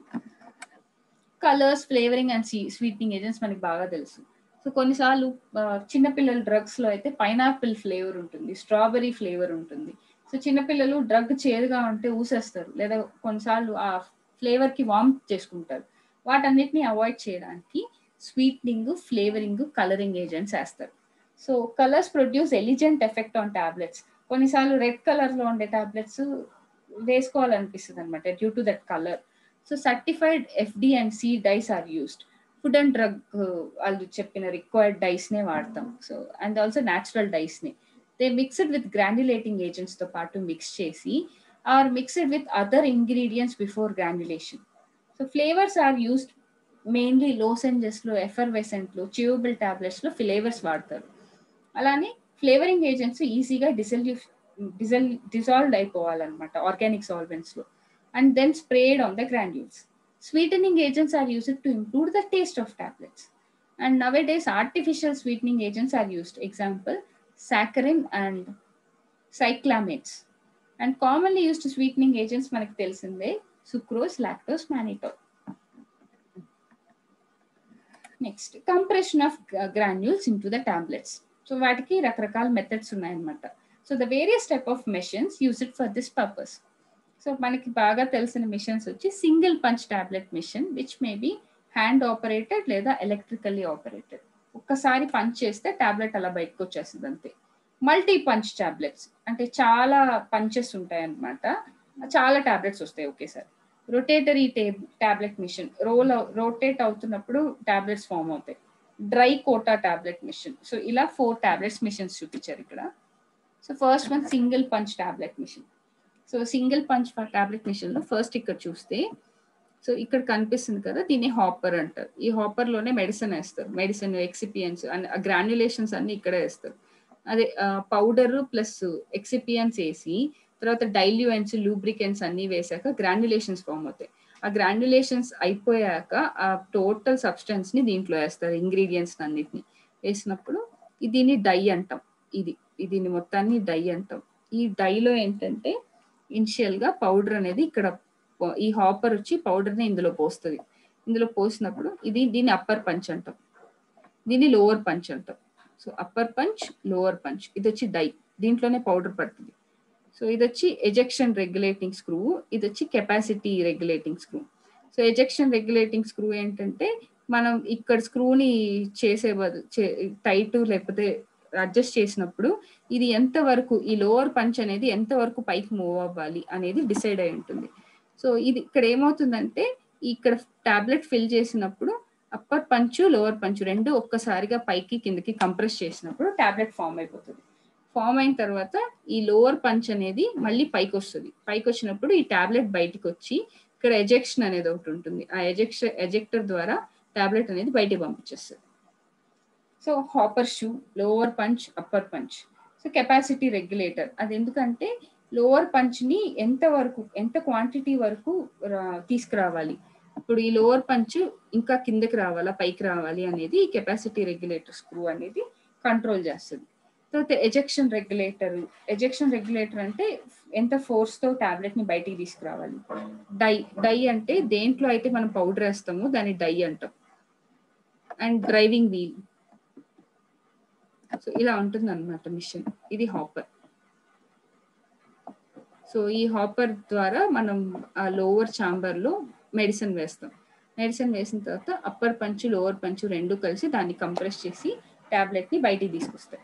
Colours, flavouring and sweetening agents మనకి బాగా తెలుసు. So కొన్నిసార్లు చిన్నపిల్లల drugs లో అయితే పైనాపిల్ ఫ్లేవర్ ఉంటుంది, స్ట్రాబెరీ ఫ్లేవర్ ఉంటుంది. సో చిన్నపిల్లలు డ్రగ్ చేదుగా ఉంటే ఊసేస్తారు, లేదా కొన్నిసార్లు ఆ ఫ్లేవర్ కి వామిట్ చేసుకుంటారు. వాటన్నిటిని అవాయిడ్ చేయడానికి స్వీటనింగ్, ఫ్లేవరింగ్, కలరింగ్ ఏజెంట్స్ వేస్తారు. So colours produce elegant effect on tablets. కొన్నిసార్లు రెడ్ కలర్ లో ఉండే టాబ్లెట్స్ వేసుకోవాలనిపిస్తుంది అనమాట due to that colour. So certified FD and C dyes are used. Food and drug వాళ్ళు చెప్పిన రిక్వైర్డ్ డైస్ నే వాడతాం. So and also natural dyes ని they mixed with granulating agents తో పాటు మిక్స్ చేసి or mixed with other ingredients before granulation. So flavours are used mainly lozenges లో, effervescent లో, చ్యూవబుల్ టాబ్లెట్స్ లో ఫ్లేవర్స్ వాడతారు. అలానే ఫ్లేవరింగ్ ఏజెంట్స్ ఈజీగా డిసల్యూఫ్ డిజల్ డిజాల్వ్ అయిపోవాలన్నమాట ఆర్గానిక్ సాల్వెంట్స్ లో, and then spread on the granules. Sweetening agents are used to improve the taste of tablets. And nowadays, artificial sweetening agents are used. Example, saccharin and cyclamates. And commonly used sweetening agents మనకి తెలిసిందే sucrose, lactose, mannitol. Next, compression of granules into the tablets. So వాటికి రకరకాల methods ఉన్నాయన్నమాట. So the various type of machines used for this purpose. So మనకి బాగా తెలిసిన machines వచ్చి single punch tablet machine, which may be hand operated లేదా electrically operated. ఒక్కసారి punch చేస్తే టాబ్లెట్ అలా బయటకు వచ్చేస్తుంది అంతే. మల్టీ పంచ్ టాబ్లెట్స్ అంటే చాలా పంచెస్ ఉంటాయి అన్నమాట, చాలా టాబ్లెట్స్ వస్తాయి ఒకేసారి. రొటేటరీ టేబ్ టాబ్లెట్ మిషన్, రోల్ రొటేట్ అవుతున్నప్పుడు టాబ్లెట్స్ ఫామ్ అవుతాయి. Drycota tablet machine. So ఇలా ఫోర్ టాబ్లెట్స్ మిషన్స్ చూపించారు ఇక్కడ. So first one single punch tablet machine. So single punch tablet machine లో ఫస్ట్ ఇక్కడ చూస్తే, సో ఇక్కడ కనిపిస్తుంది కదా, దీన్ని హాపర్ అంటారు. ఈ హాపర్ లోనే మెడిసిన్ వేస్తారు, మెడిసిన్, ఎక్సిపియన్స్ అండ్ గ్రాన్యులేషన్స్ అన్ని ఇక్కడే వేస్తారు. అదే పౌడర్ ప్లస్ ఎక్సిపియన్స్ వేసి తర్వాత డైల్యూయెంట్స్, లూబ్రికెంట్స్ అన్ని వేసాక గ్రాన్యులేషన్స్ ఫామ్ అవుతాయి. ఆ గ్రాన్యులేషన్స్ అయిపోయాక ఆ టోటల్ సబ్స్టెన్స్ ని దీంట్లో వేస్తారు, ఇంగ్రీడియంట్స్ అన్నిటిని వేసినప్పుడు దీన్ని డై అంటాం. ఇది దీన్ని మొత్తాన్ని డై అంటాం. ఈ డైలో ఏంటంటే ఇనిషియల్ గా పౌడర్ అనేది ఇక్కడ ఈ హాపర్ వచ్చి పౌడర్ ని ఇందులో పోస్తుంది. ఇందులో పోసినప్పుడు ఇది దీన్ని అప్పర్ పంచ్ అంటాం, దీన్ని లోవర్ పంచ్ అంటాం. So upper punch, lower punch, ఇది వచ్చి డై, దీంట్లోనే పౌడర్ పడుతుంది. సో ఇది వచ్చి ఎజెక్షన్ రెగ్యులేటింగ్ స్క్రూ, ఇది వచ్చి capacity regulating screw. So ejection regulating screw ఏంటంటే మనం ఇక్కడ స్క్రూని చేసే బదులు టైట్ లేకపోతే అడ్జస్ట్ చేసినప్పుడు ఇది ఎంత వరకు, ఈ లోవర్ పంచ్ అనేది ఎంత వరకు పైకి మూవ్ అవ్వాలి అనేది డిసైడ్ అయి ఉంటుంది. సో ఇది ఇక్కడ ఏమవుతుందంటే ఇక్కడ టాబ్లెట్ ఫిల్ చేసినప్పుడు అప్పర్ పంచు, లోవర్ పంచు రెండు ఒక్కసారిగా పైకి కిందకి కంప్రెస్ చేసినప్పుడు టాబ్లెట్ ఫామ్ అయిపోతుంది. ఫామ్ అయిన తర్వాత ఈ లోవర్ పంచ్ అనేది మళ్ళీ పైకి వస్తుంది. పైకి వచ్చినప్పుడు ఈ టాబ్లెట్ బయటికి వచ్చి ఇక్కడ ఎజెక్షన్ అనేది ఒకటి ఉంటుంది. ఆ ఎజెక్షన్ ఎజెక్టర్ ద్వారా టాబ్లెట్ అనేది బయటికి పంపించేస్తుంది. So hopper shoe, lower punch, upper punch. So capacity regulator అది ఎందుకంటే లోవర్ పంచ్ ని ఎంత వరకు ఎంత క్వాంటిటీ వరకు తీసుకురావాలి, ఇప్పుడు ఈ లోవర్ పంచ్ ఇంకా కిందకి రావాలా పైకి రావాలి అనేది ఈ కెపాసిటీ రెగ్యులేటర్ స్క్రూ అనేది కంట్రోల్ చేస్తుంది. తర్వాత ఎజెక్షన్ రెగ్యులేటర్. ఎజెక్షన్ రెగ్యులేటర్ అంటే ఎంత ఫోర్స్ తో టాబ్లెట్ ని బయటికి తీసుకురావాలి. డై డై అంటే దేంట్లో అయితే మనం పౌడర్ వేస్తామో దాన్ని డై అంటాం. And driving wheel. సో ఇలా ఉంటుంది అనమాట మిషన్. ఇది హాపర్. సో ఈ హాపర్ ద్వారా మనం ఆ లోవర్ ఛాంబర్ లో మెడిసిన్ వేస్తాం. మెడిసిన్ వేసిన తర్వాత అప్పర్ పంచ్ లోవర్ పంచ్ రెండు కలిసి దాన్ని కంప్రెస్ చేసి టాబ్లెట్ ని బయటికి తీసుకొస్తాయి.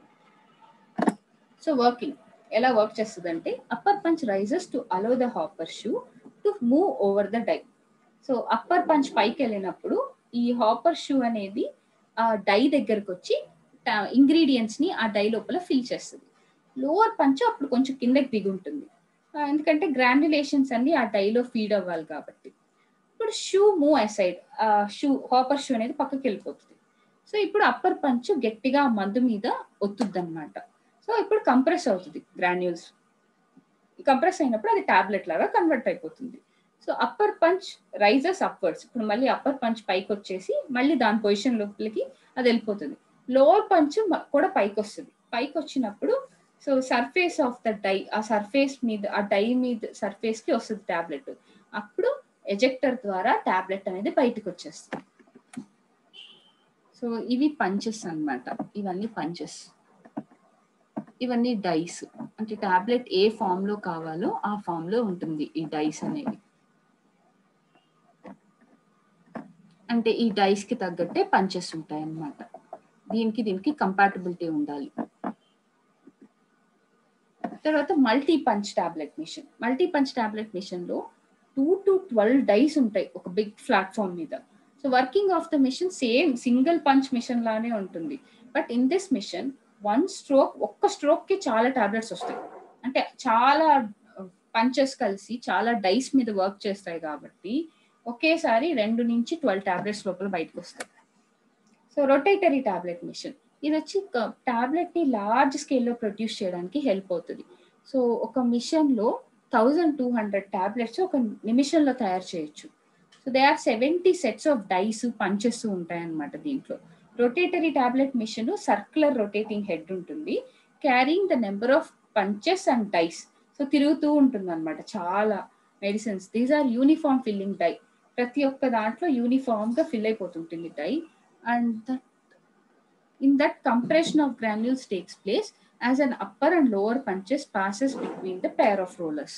సో వర్కింగ్ ఎలా వర్క్ చేస్తుంది అంటే upper punch rises to allow the hopper shoe to move over the die. So upper punch పైకి వెళ్ళినప్పుడు ఈ హాపర్ షూ అనేది ఆ డై దగ్గరకు వచ్చి ఇంగ్రీడియంట్స్ ని ఆ డై లోపల ఫిల్ చేస్తుంది. లోవర్ పంచ్ అప్పుడు కొంచెం కిందకి దిగి ఉంటుంది, ఎందుకంటే గ్రాన్యులేషన్స్ అన్ని ఆ డైలో ఫీడ్ అవ్వాలి కాబట్టి. ఇప్పుడు షూ మూవ్ అసైడ్, ఆ షూ హాపర్ షూ అనేది పక్కకి వెళ్ళిపోతుంది. సో ఇప్పుడు అప్పర్ పంచ్ గట్టిగా మందు మీద ఒత్తుద్ది అనమాట. సో ఇప్పుడు కంప్రెస్ అవుతుంది గ్రాన్యూల్స్. కంప్రెస్ అయినప్పుడు అది టాబ్లెట్ లాగా కన్వర్ట్ అయిపోతుంది. So upper punch rises upwards. ఇప్పుడు మళ్ళీ అప్పర్ పంచ్ పైకి వచ్చేసి మళ్ళీ దాని పొజిషన్ లోపలికి అది వెళ్ళిపోతుంది. లోవర్ పంచ్ కూడా పైకి వస్తుంది. పైకి వచ్చినప్పుడు so surface of the die, ఆ సర్ఫేస్ మీద ఆ డై మీద సర్ఫేస్ కి వస్తుంది టాబ్లెట్. అప్పుడు ఎజెక్టర్ ద్వారా టాబ్లెట్ అనేది బయటకు వచ్చేస్తుంది. సో ఇవి పంచెస్ అన్నమాట. ఇవన్నీ పంచెస్, ఇవన్నీ డైస్. అంటే టాబ్లెట్ ఏ ఫామ్ లో కావాలో ఆ ఫామ్ లో ఉంటుంది ఈ డైస్ అనేవి. అంటే ఈ డైస్ కి తగ్గట్టే పంచెస్ ఉంటాయి అన్నమాట. దీనికి దీనికి కంపాటబిలిటీ ఉండాలి. తర్వాత multi punch tablet machine. Multi punch tablet machine లో టూ టు ట్వెల్వ్ డైస్ ఉంటాయి ఒక బిగ్ ప్లాట్ఫామ్ మీద. So working of the machine same single punch machine లానే ఉంటుంది. But in this machine one stroke, ఒక్క స్ట్రోక్ కి చాలా టాబ్లెట్స్ వస్తాయి. అంటే చాలా పంచెస్ కలిసి చాలా డైస్ మీద వర్క్ చేస్తాయి కాబట్టి ఒకేసారి రెండు నుంచి ట్వెల్వ్ టాబ్లెట్స్ లోపల బయటకు వస్తాయి. సో రొటేటరీ టాబ్లెట్ మిషన్ ఇది వచ్చి టాబ్లెట్ ని లార్జ్ స్కేల్లో ప్రొడ్యూస్ చేయడానికి హెల్ప్ అవుతుంది. సో ఒక మిషన్ లో థౌజండ్ టూ హండ్రెడ్ టాబ్లెట్స్ ఒక నిమిషంలో తయారు చేయొచ్చు. So they are seventy sets of dies punches ఉంటాయన్నమాట దీంట్లో. Rotary tablet machine circular rotating head ఉంటుంది, carrying the number of punches and dies. So తిరుగుతూ ఉంటుంది అనమాట చాలా medicines. These are uniform filling die. ప్రతి ఒక్క దాంట్లో యూనిఫామ్ గా ఫిల్ అయిపోతుంటుంది die. And that in that compression of granules takes place as an upper and lower punches passes between the pair of rollers.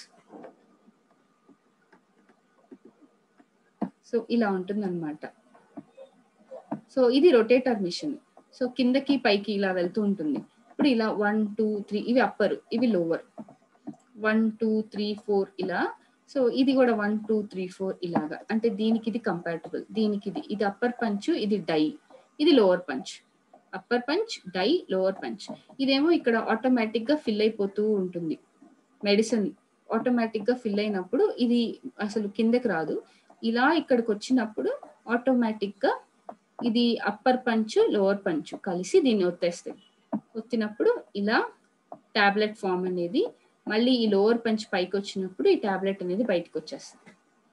So ఇలా ఉంటుంది అనమాట. So ఇది rotator machine. So కిందకి పైకి ఇలా వెళ్తూ ఉంటుంది. ఇప్పుడు ఇలా వన్ టూ త్రీ ఇవి అప్పర్, ఇవి lower. One two three four ఇలా. సో ఇది కూడా వన్ టూ త్రీ ఫోర్ ఇలాగా. అంటే దీనికి ఇది కంపాటబుల్, దీనికి ఇది. ఇది అప్పర్ పంచ్, ఇది డై, ఇది lower punch. Upper punch, die, lower punch. ఇదేమో ఇక్కడ ఆటోమేటిక్ గా ఫిల్ అయిపోతూ ఉంటుంది. మెడిసిన్ ఆటోమేటిక్ గా ఫిల్ అయినప్పుడు ఇది అసలు కిందకి రాదు. ఇలా ఇక్కడికి వచ్చినప్పుడు ఆటోమేటిక్ గా ఇది అప్పర్ పంచ్ లోవర్ పంచ్ కలిసి దీన్ని ఒత్తేస్తాయి. ఒత్తినప్పుడు ఇలా టాబ్లెట్ ఫామ్ అనేది మళ్ళీ ఈ లోవర్ పంచ్ పైకి వచ్చినప్పుడు ఈ టాబ్లెట్ అనేది బయటకు వచ్చేస్తుంది.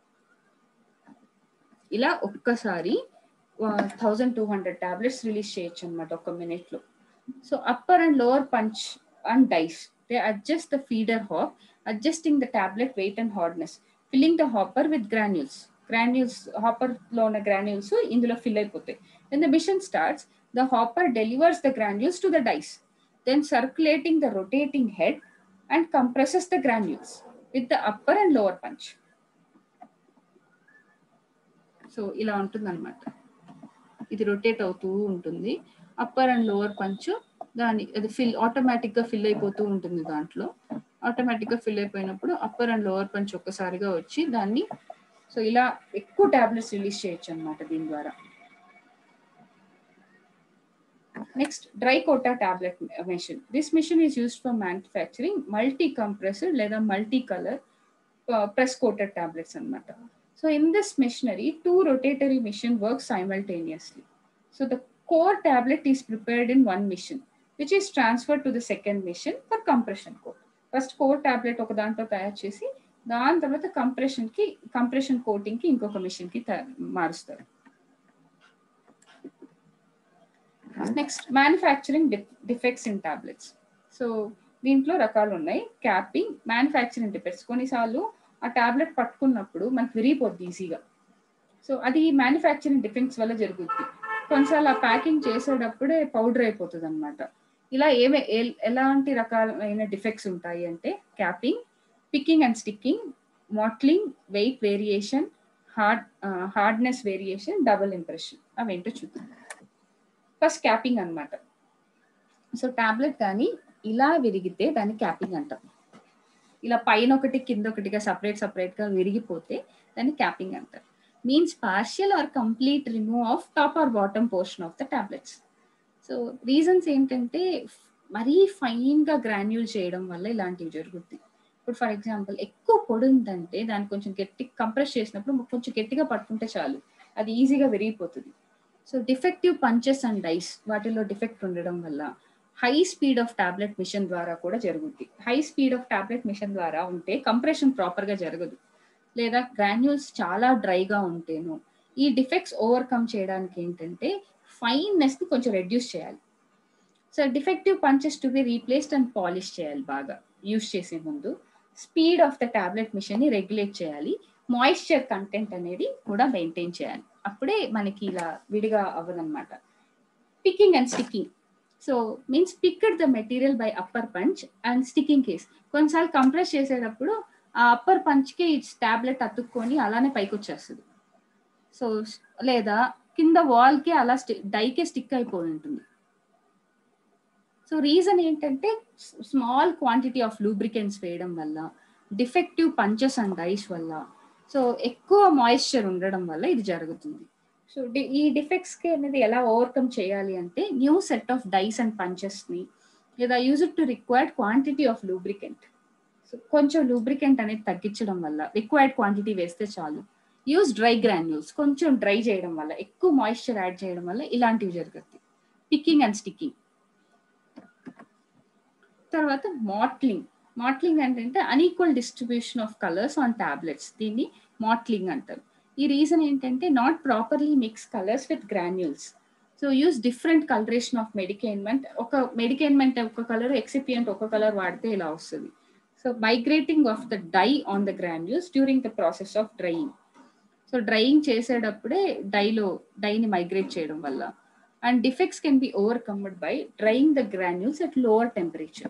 ఇలా ఒక్కసారి thousand two hundred tablets release చేయొచ్చు అనమాట ఒక మినిట్ లో. So upper and lower punch and dies they adjust the feeder hop, adjusting the tablet weight and hardness, filling the hopper with granules. Granules hopper లో ఉన్న granules ఇందులో fill అయిపోతాయి. When the mission starts, the hopper delivers the granules to the dice, then circulating the rotating head and compresses the granules with the upper and lower punch. So ఇలా ఉంటుంది అనమాట. ఇది rotate అవుతూ ఉంటుంది. Upper and lower punch దాని అది fill automatic గా fill అయిపోతూ ఉంటుంది. దాంట్లో ఆటోమేటిక్ గా ఫిల్ అయిపోయినప్పుడు అప్పర్ అండ్ లోవర్ పంచ్ ఒక్కసారిగా వచ్చి దాన్ని సో ఇలా ఎక్కువ టాబ్లెట్స్ రిలీజ్ చేయొచ్చు అనమాట దీని ద్వారా. Next, dry coater tablet machine. This machine is used for manufacturing multi-compressor లేదా multi-color uh, press coated tablets అన్నమాట. So in this machinery, two rotatory machine work simultaneously. So the core tablet is prepared in one machine, which is transferred to the second machine for compression coat. First core tablet ఒక దాంట్లో తయారు చేసి దాని తర్వాత compression కి compression coating కి ఇంకొక machine కి మారుస్తారు. Next manufacturing defects in tablets. So దీంట్లో రకాలు ఉన్నాయి. Capping, manufacturing defects. కొన్నిసార్లు ఆ టాబ్లెట్ పట్టుకున్నప్పుడు మనకు విరిగిపోద్ది ఈజీగా. సో అది మ్యానుఫ్యాక్చరింగ్ డిఫెక్ట్స్ వల్ల జరుగుద్ది. కొన్నిసార్లు ఆ ప్యాకింగ్ చేసేటప్పుడే పౌడర్ అయిపోతుంది అనమాట. ఇలా ఏమే ఎలాంటి రకాలైన డిఫెక్ట్స్ ఉంటాయి అంటే capping, picking and sticking, mottling, weight variation, hard hardness variation, double impression. అవేంటో చూద్దాం. ఫస్ట్ క్యాపింగ్ అనమాట. సో టాబ్లెట్ కానీ ఇలా విరిగితే దాన్ని క్యాపింగ్ అంటాం. ఇలా పైన ఒకటి కింద ఒకటిగా సపరేట్ సపరేట్గా విరిగిపోతే దాన్ని క్యాపింగ్ అంటారు. Means partial or complete remove of top or bottom portion of the tablets. So reasons ఏంటంటే మరీ ఫైన్గా గ్రాన్యూల్ చేయడం వల్ల ఇలాంటివి జరుగుతుంది. ఇప్పుడు ఫర్ ఎగ్జాంపుల్ ఎక్కువ పొడి ఉందంటే దాన్ని కొంచెం గట్టి కంప్రెస్ చేసినప్పుడు కొంచెం గట్టిగా పట్టుకుంటే చాలు, అది ఈజీగా విరిగిపోతుంది. So defective punches and dies, వాటిలో డిఫెక్ట్ ఉండడం వల్ల high speed of tablet machine ద్వారా కూడా జరుగుద్ది. High speed of tablet machine ద్వారా ఉంటే కంప్రెషన్ ప్రాపర్గా జరగదు, లేదా గ్రాన్యూల్స్ చాలా డ్రైగా ఉంటేను. ఈ డిఫెక్ట్స్ ఓవర్కమ్ చేయడానికి ఏంటంటే ఫైన్నెస్ని కొంచెం రెడ్యూస్ చేయాలి. So defective punches to be replaced and polish చేయాలి బాగా యూస్ చేసే ముందు. స్పీడ్ ఆఫ్ ద టాబ్లెట్ మిషన్ని రెగ్యులేట్ చేయాలి. మాయిశ్చర్ కంటెంట్ అనేది కూడా మెయింటైన్ చేయాలి. అప్పుడే మనకి ఇలా విడిగా అవ్వదన్నమాట. Picking and sticking. So means picked the material by upper punch and sticking case. కొన్నిసార్లు కంప్రెస్ చేసేటప్పుడు ఆ అప్పర్ పంచ్కి టాబ్లెట్ అతుక్కొని అలానే పైకి వచ్చేస్తుంది. సో లేదా కింద వాల్కి అలా స్టి డైకే స్టిక్ అయిపోయి ఉంటుంది. సో రీజన్ ఏంటంటే స్మాల్ క్వాంటిటీ ఆఫ్ లూబ్రికెంట్స్ వేయడం వల్ల, డిఫెక్టివ్ పంచెస్ అండ్ డైస్ వల్ల, సో ఎక్కువ మాయిశ్చర్ ఉండడం వల్ల ఇది జరుగుతుంది. సో ఈ డిఫెక్ట్స్కి అనేది ఎలా ఓవర్కమ్ చేయాలి అంటే new set of dies and పంచెస్ని లేదా use it to required quantity of lubricant. So కొంచెం లూబ్రికెంట్ అనేది తగ్గించడం వల్ల, రిక్వైర్డ్ క్వాంటిటీ వేస్తే చాలు. యూజ్ డ్రై గ్రాన్యూల్స్, కొంచెం డ్రై చేయడం వల్ల, ఎక్కువ మాయిశ్చర్ యాడ్ చేయడం వల్ల ఇలాంటివి జరుగుతుంది. Picking and sticking. తర్వాత మాట్లింగ్. మాట్లింగ్ అంటే unequal distribution of colours on tablets. దీన్ని మాట్లింగ్ అంటారు. ఈ రీజన్ ఏంటంటే not properly mix colours with granules. So use different colouration of medicament. ఒక మెడికేన్మెంట్ ఒక కలర్, ఎక్సిపియంట్ ఒక కలర్ వాడితే ఇలా వస్తుంది. So migrating of the dye on the granules during the process of drying. So drying చేసేటప్పుడే డైలో డైని మైగ్రేట్ చేయడం వల్ల. And defects can be overcomed by drying the granules at lower temperature.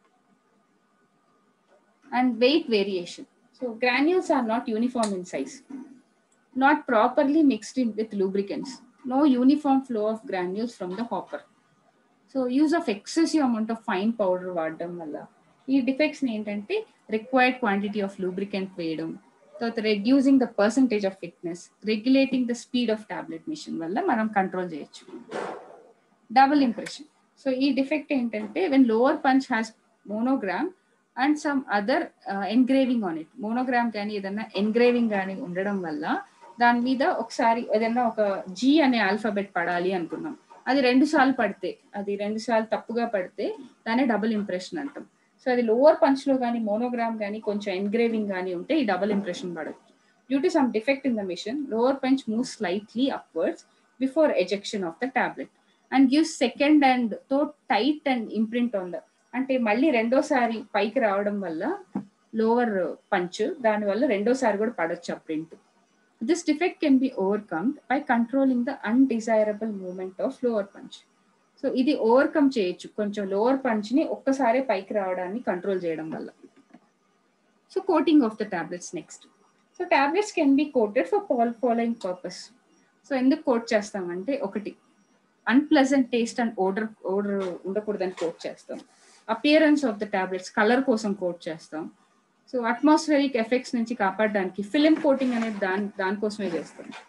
And weight variation. So granules are not uniform in size, not properly mixed in with lubricants, no uniform flow of granules from the hopper. So use of excessive amount of fine powder vaadam valla ee defects ni entante required quantity of lubricant vedam, so reducing the percentage of thickness, regulating the speed of tablet machine valla manam control cheyochu. Double impression. So ee defect entante when lower punch has monogram and some other uh, engraving on it. Monogram కానీ ఏదన్నా engraving కానీ ఉండడం వల్ల దాని మీద ఒకసారి ఏదన్నా ఒక జీ అనే ఆల్ఫాబెట్ పడాలి అనుకున్నాం, అది రెండు సార్లు పడితే, అది రెండు సార్లు తప్పుగా పడితే దాన్ని డబుల్ ఇంప్రెషన్ అంటాం. సో అది లోవర్ పంచ్లో కానీ మోనోగ్రామ్ కానీ కొంచెం ఎంగ్రేవింగ్ కానీ ఉంటే ఈ డబుల్ ఇంప్రెషన్ పడదు. Due to some defect in the machine, lower punch move slightly upwards before ejection of the tablet and gives second and to tight and imprint on the, అంటే మళ్ళీ రెండోసారి పైకి రావడం వల్ల లోవర్ పంచ్, దానివల్ల రెండోసారి కూడా పడొచ్చు ఆ print. This defect can be overcome by controlling the undesirable movement of lower punch. So ఇది ఓవర్కమ్ చేయొచ్చు కొంచెం లోవర్ పంచ్ని ఒక్కసారి పైకి రావడాన్ని కంట్రోల్ చేయడం వల్ల. So coating of the tablets next. So tablets can be coated for పాల్ ఫాలోయింగ్ పర్పస్. సో ఎందుకు కోట్ చేస్తామంటే, ఒకటి unpleasant taste and odour odour ఉండకూడదని కోట్ చేస్తాం. Appearance of the tablets, colour కోసం కోట్ చేస్తాం. సో అట్మాస్ఫియరిక్ ఎఫెక్ట్స్ నుంచి కాపాడడానికి ఫిలిం కోటింగ్ అనేది దాని దానికోసమే చేస్తాం.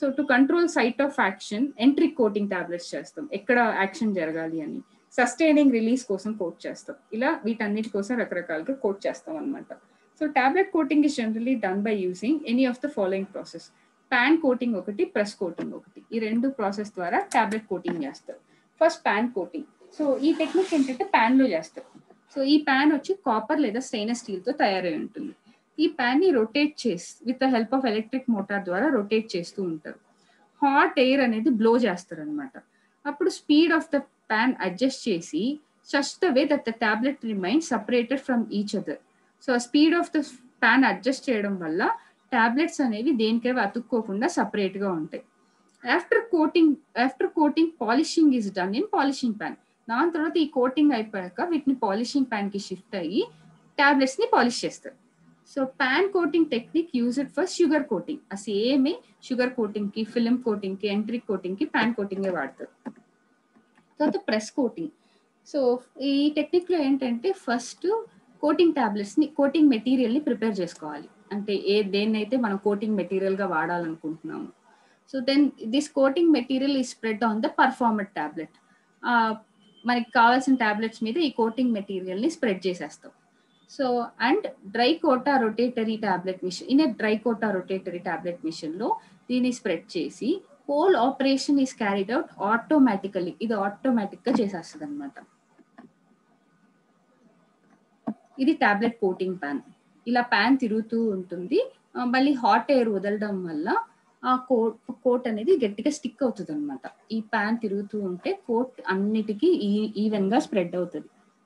So to control site of action enteric coating tablets చేస్తాం, ఎక్కడ యాక్షన్ జరగాలి అని. సస్టైనింగ్ రిలీజ్ కోసం కోట్ చేస్తాం. ఇలా వీటన్నిటి కోసం రకరకాలుగా కోట్ చేస్తాం అనమాట. So tablet coating is generally done by using any of the following process. Pan coating ఒకటి, ప్రెస్ కోటింగ్ ఒకటి. ఈ రెండు ప్రాసెస్ ద్వారా టాబ్లెట్ కోటింగ్ చేస్తారు. First pan coating. సో ఈ టెక్నిక్ ఏంటంటే ప్యాన్ లో చేస్తారు. సో ఈ ప్యాన్ వచ్చి కాపర్ లేదా స్టెయిన్లెస్ స్టీల్ తో తయారై ఉంటుంది. ఈ ప్యాన్ ని రొటేట్ చేసి with the help of electric motor ద్వారా రొటేట్ చేస్తూ ఉంటారు. హాట్ ఎయిర్ అనేది బ్లో చేస్తారు అనమాట. అప్పుడు speed of the pan adjust చేసి such the way that the tablet remain separated from each other. So speed of the pan adjust చేయడం వల్ల టాబ్లెట్స్ అనేవి దేనికవి అతుక్కోకుండా సపరేట్ గా ఉంటాయి. After coating after coating polishing is done in polishing pan. దాని తర్వాత ఈ కోటింగ్ అయిపోయాక వీటిని పాలిషింగ్ ప్యాన్ కి షిఫ్ట్ అయ్యి టాబ్లెట్స్ ని పాలిష్ చేస్తారు. So pan coating technique used for sugar coating. ఆ సేమే షుగర్ కోటింగ్ కి, ఫిల్మ్ కోటింగ్ కి, ఎంట్రిక్ కోటింగ్ కి ప్యాన్ కోటింగ్ వాడతారు. తర్వాత ప్రెస్ కోటింగ్. సో ఈ టెక్నిక్ లో ఏంటంటే ఫస్ట్ కోటింగ్ టాబ్లెట్స్ ని, కోటింగ్ మెటీరియల్ ని ప్రిపేర్ చేసుకోవాలి. అంటే ఏ దేన్నైతే మనం కోటింగ్ మెటీరియల్ గా వాడాలనుకుంటున్నాము. So then this coating material is spread on the performed tablet. మనకి కావాల్సిన టాబ్లెట్స్ మీద ఈ కోటింగ్ మెటీరియల్ ని స్ప్రెడ్ చేసేస్తాం. So and dry cota rotary tablet machine, in a dry cota rotary tablet machine లో దీన్ని స్ప్రెడ్ చేసి whole operation is carried out automatically. ఇది ఆటోమేటిక్ గా చేసేస్తుంది అనమాట. ఇది టాబ్లెట్ కోటింగ్ ప్యాన్. ఇలా ప్యాన్ తిరుగుతూ ఉంటుంది. మళ్ళీ హాట్ ఎయిర్ వదలడం వల్ల ఆ కోట్ కోట్ అనేది గట్టిగా స్టిక్ అవుతుంది అనమాట. ఈ ప్యాన్ తిరుగుతూ ఉంటే కోట్ అన్నిటికీ ఈవెన్ గా స్ప్రెడ్ అవుతుంది.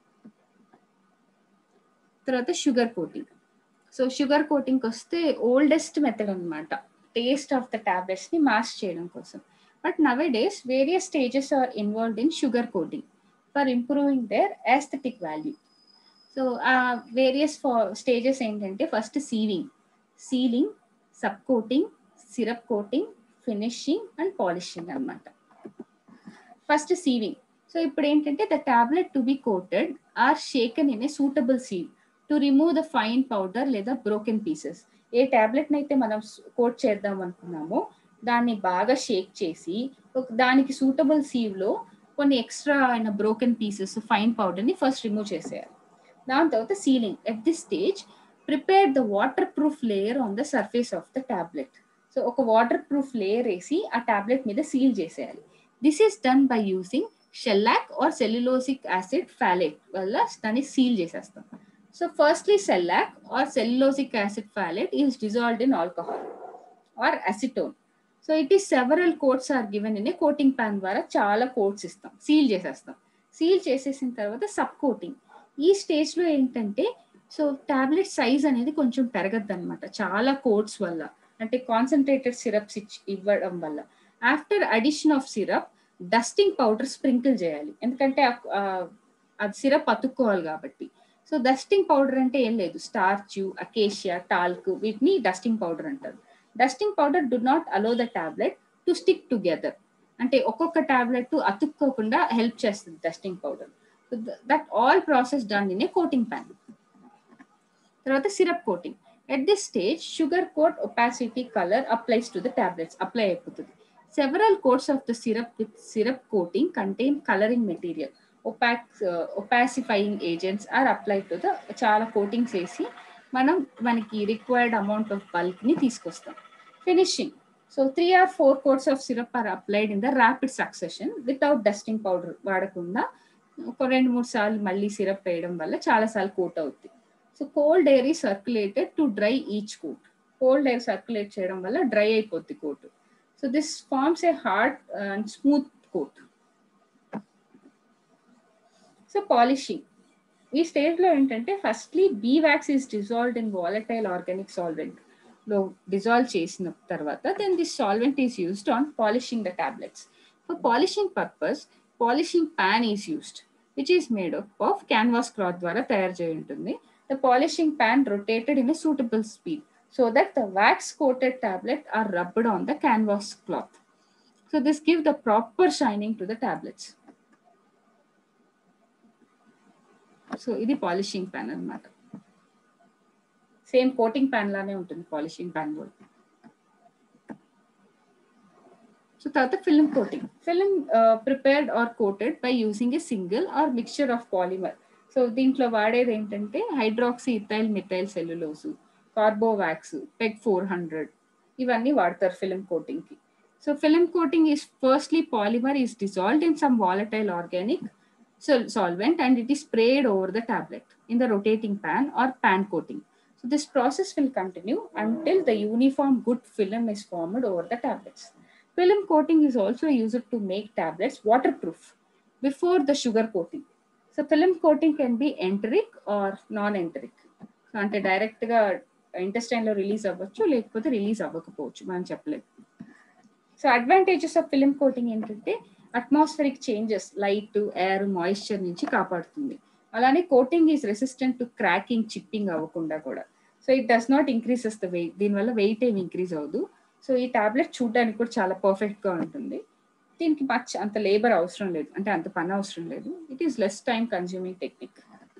తర్వాత sugar coating. So sugar coating వస్తే ఓల్డెస్ట్ మెథడ్ అనమాట టేస్ట్ ఆఫ్ ద టాబ్లెట్స్ ని మాస్క్ చేయడం కోసం. But nowadays various stages are involved in sugar coating for improving their aesthetic value. So ఆ వేరియస్ స్టేజెస్ ఏంటంటే first sieving, sealing, sub coating, syrup coating, finishing and polishing అనమాట. First sieving. So ఇప్పుడు ఏంటంటే the tablet to be coated are shaken in a suitable sieve to remove the fine powder లేదా broken pieces. ఏ tablet అయితే మనం coat చేద్దాం అనుకున్నామో దాన్ని బాగా షేక్ చేసి దానికి సూటబుల్ సీవ్ లో కొన్ని ఎక్స్ట్రా అయిన బ్రోకెన్ పీసెస్, ఫైన్ పౌడర్ ని ఫస్ట్ రిమూవ్ చేసేయాలి. దాని తర్వాత sealing. At this stage prepare the waterproof layer on the surface of the tablet. So ఒక వాటర్ ప్రూఫ్ లేయర్ వేసి ఆ టాబ్లెట్ మీద సీల్ చేసేయాలి. This is done by using shellac or cellulosic acid phthalate వల్ల దాన్ని seal చేసేస్తాం. So firstly shellac or cellulosic acid phthalate is dissolved in alcohol or acetone. So it is several coats are given in a coating pan ద్వారా చాలా quotes ఇస్తాం, seal చేసేస్తాం. Seal చేసేసిన తర్వాత sub coating. ఈ స్టేజ్ లో ఏంటంటే సో టాబ్లెట్ సైజ్ అనేది కొంచెం పెరగద్దు అనమాట చాలా కోట్స్ వల్ల, అంటే కాన్సన్ట్రేటెడ్ సిరప్స్ ఇచ్చి ఇవ్వడం వల్ల. After addition of syrup dusting powder sprinkle చేయాలి, ఎందుకంటే అది సిరప్ అతుక్కోవాలి కాబట్టి. సో డస్టింగ్ పౌడర్ అంటే ఏం లేదు, స్టార్చ్, అకేషియా, టాల్క్, వీటిని డస్టింగ్ పౌడర్ అంటారు. Dusting powder do not allow the tablet to stick together, అంటే ఒక్కొక్క టాబ్లెట్ అతుక్కోకుండా హెల్ప్ చేస్తుంది dusting powder. So that all process done in a coating pan. తర్వాత syrup coating. At this stage sugar coat opacity color applies to the tablets. Apply అయిపోతుంది. Several coats of the syrup with syrup coating contain coloring material. Opaque uh, opacifying agents are applied to the చాలా coatings వేసి మనం మనకి required amount of bulk ని తీసుకొస్తాం. Finishing. So three or four coats of syrup are applied in the rapid succession without dusting powder వాడకుండా ఒక రెండు మూడు సార్లు మళ్ళీ సిరప్ వేయడం వల్ల చాలా సార్లు కోట్ అవుతుంది. So cold air is circulated to dry each coat. Cold air circulate చేయడం వల్ల డ్రై అయిపోద్ది coat. So this forms a hard and smooth coat. So polishing. ఈ స్టేజ్ లో ఏంటంటే firstly beeswax is dissolved in volatile organic solvent లో dissolve చేసిన తర్వాత then this solvent is used on polishing the tablets. For polishing purpose polishing pan is used which is made up of canvas cloth ద్వారా తయారు చేయ ఉంటుంది. The polishing pan rotated in a suitable speed so that the wax coated tablet are rubbed on the canvas cloth. So this gives the proper shining to the tablets. So ఇది polishing pan అన్నమాట. Same coating pan లానే ఉంటుంది polishing pan కూడా. So తర్వాత film coating. Film prepared are coated by using a single or mixture of polymer. So దీంట్లో వాడేది ఏంటంటే hydroxy ethyl methyl cellulose, carbowax, PEG four hundred ఇవన్నీ వాడతారు ఫిల్మ్ కోటింగ్కి. So film coating is firstly polymer is dissolved in some volatile organic solvent and it is sprayed over the tablet in the rotating pan or pan coating. So this process will continue until the uniform good film is formed over the tablets. Film coating is also used to make tablets waterproof before the sugar coating. So film coating can be enteric or non-enteric. So ante direct ga intestine lo release avvachu lekapothe release avvakapochu manam cheppaledu. So advantages of film coating ఏంటంటే atmospheric changes, light, air, moisture నుంచి కాపాడుతుంది. అలానే coating is resistant to cracking, chipping అవ్వకుండా కూడా. So it does not increases the weight, దీనివల్ల weight ఏమి increase అవ్వదు. So ఈ టాబ్లెట్ చూడడానికి కూడా చాలా పర్ఫెక్ట్గా ఉంటుంది. దీనికి మచ్ అంత లేబర్ అవసరం లేదు, అంటే అంత పని అవసరం లేదు. It is less time consuming technique.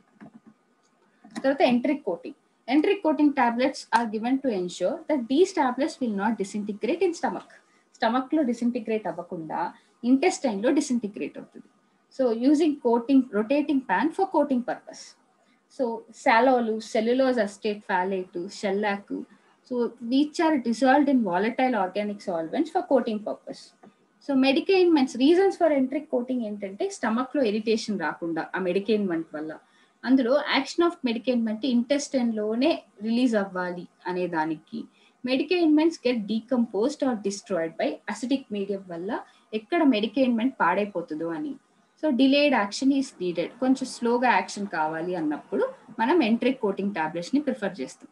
తర్వాత enteric coating. Enteric coating tablets are given to ensure that these tablets will not disintegrate in stomach. Stomach లో డిసింటిగ్రేట్ అవ్వకుండా ఇంటెస్టైన్ లో డిసింటిగ్రేట్ అవుతుంది. So using coating rotating pan for coating purpose. So salol, cellulose acetate phthalate, shellac, so which are dissolved in volatile organic solvents for coating purpose. So medicaments reasons for enteric coating ఏంటంటే stomach లో irritation రాకుండా ఆ medicament వల్ల. అందులో action of medicament intestine లోనే release అవ్వాలి అనే దానికి. Medicaments get decomposed or destroyed by acidic medium వల్ల ఎక్కడ మెడికేన్మెంట్ పాడైపోతుందో అని. So delayed action is needed, కొంచెం స్లోగా యాక్షన్ కావాలి అన్నప్పుడు మనం ఎంట్రిక్ కోటింగ్ టాబ్లెట్స్ని ప్రిఫర్ చేస్తాం.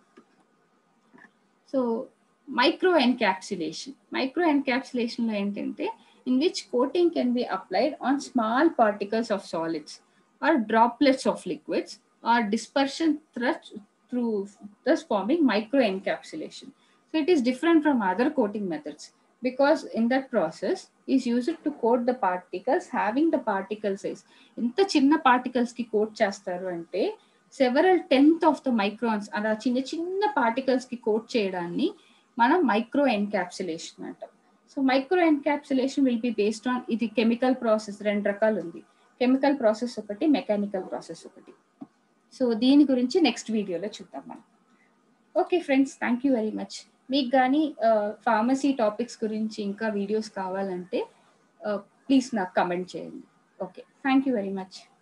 So micro encapsulation. మైక్రో ఎన్క్యాప్సులేషన్లో ఏంటంటే in which coating can be applied on small particles of solids or droplets of liquids or dispersion through thus forming micro encapsulation. So it is different from other coating methods because in that process is used to coat the particles having the particle size. Inta chinna particles ki coat chestaru ante several tenth of the microns ala chinna chinna particles ki coat cheyadanni manam micro encapsulation antam. So micro encapsulation will be based on idi chemical process, rendu rakalu undi. Chemical process okati, mechanical process okati. So దీని గురించి next వీడియోలో చూద్దాం మనం. Okay friends, thank you very much. మీకు కానీ pharmacy topics గురించి ఇంకా videos కావాలంటే ప్లీజ్ నాకు కమెంట్ చేయండి. Okay, thank you very much.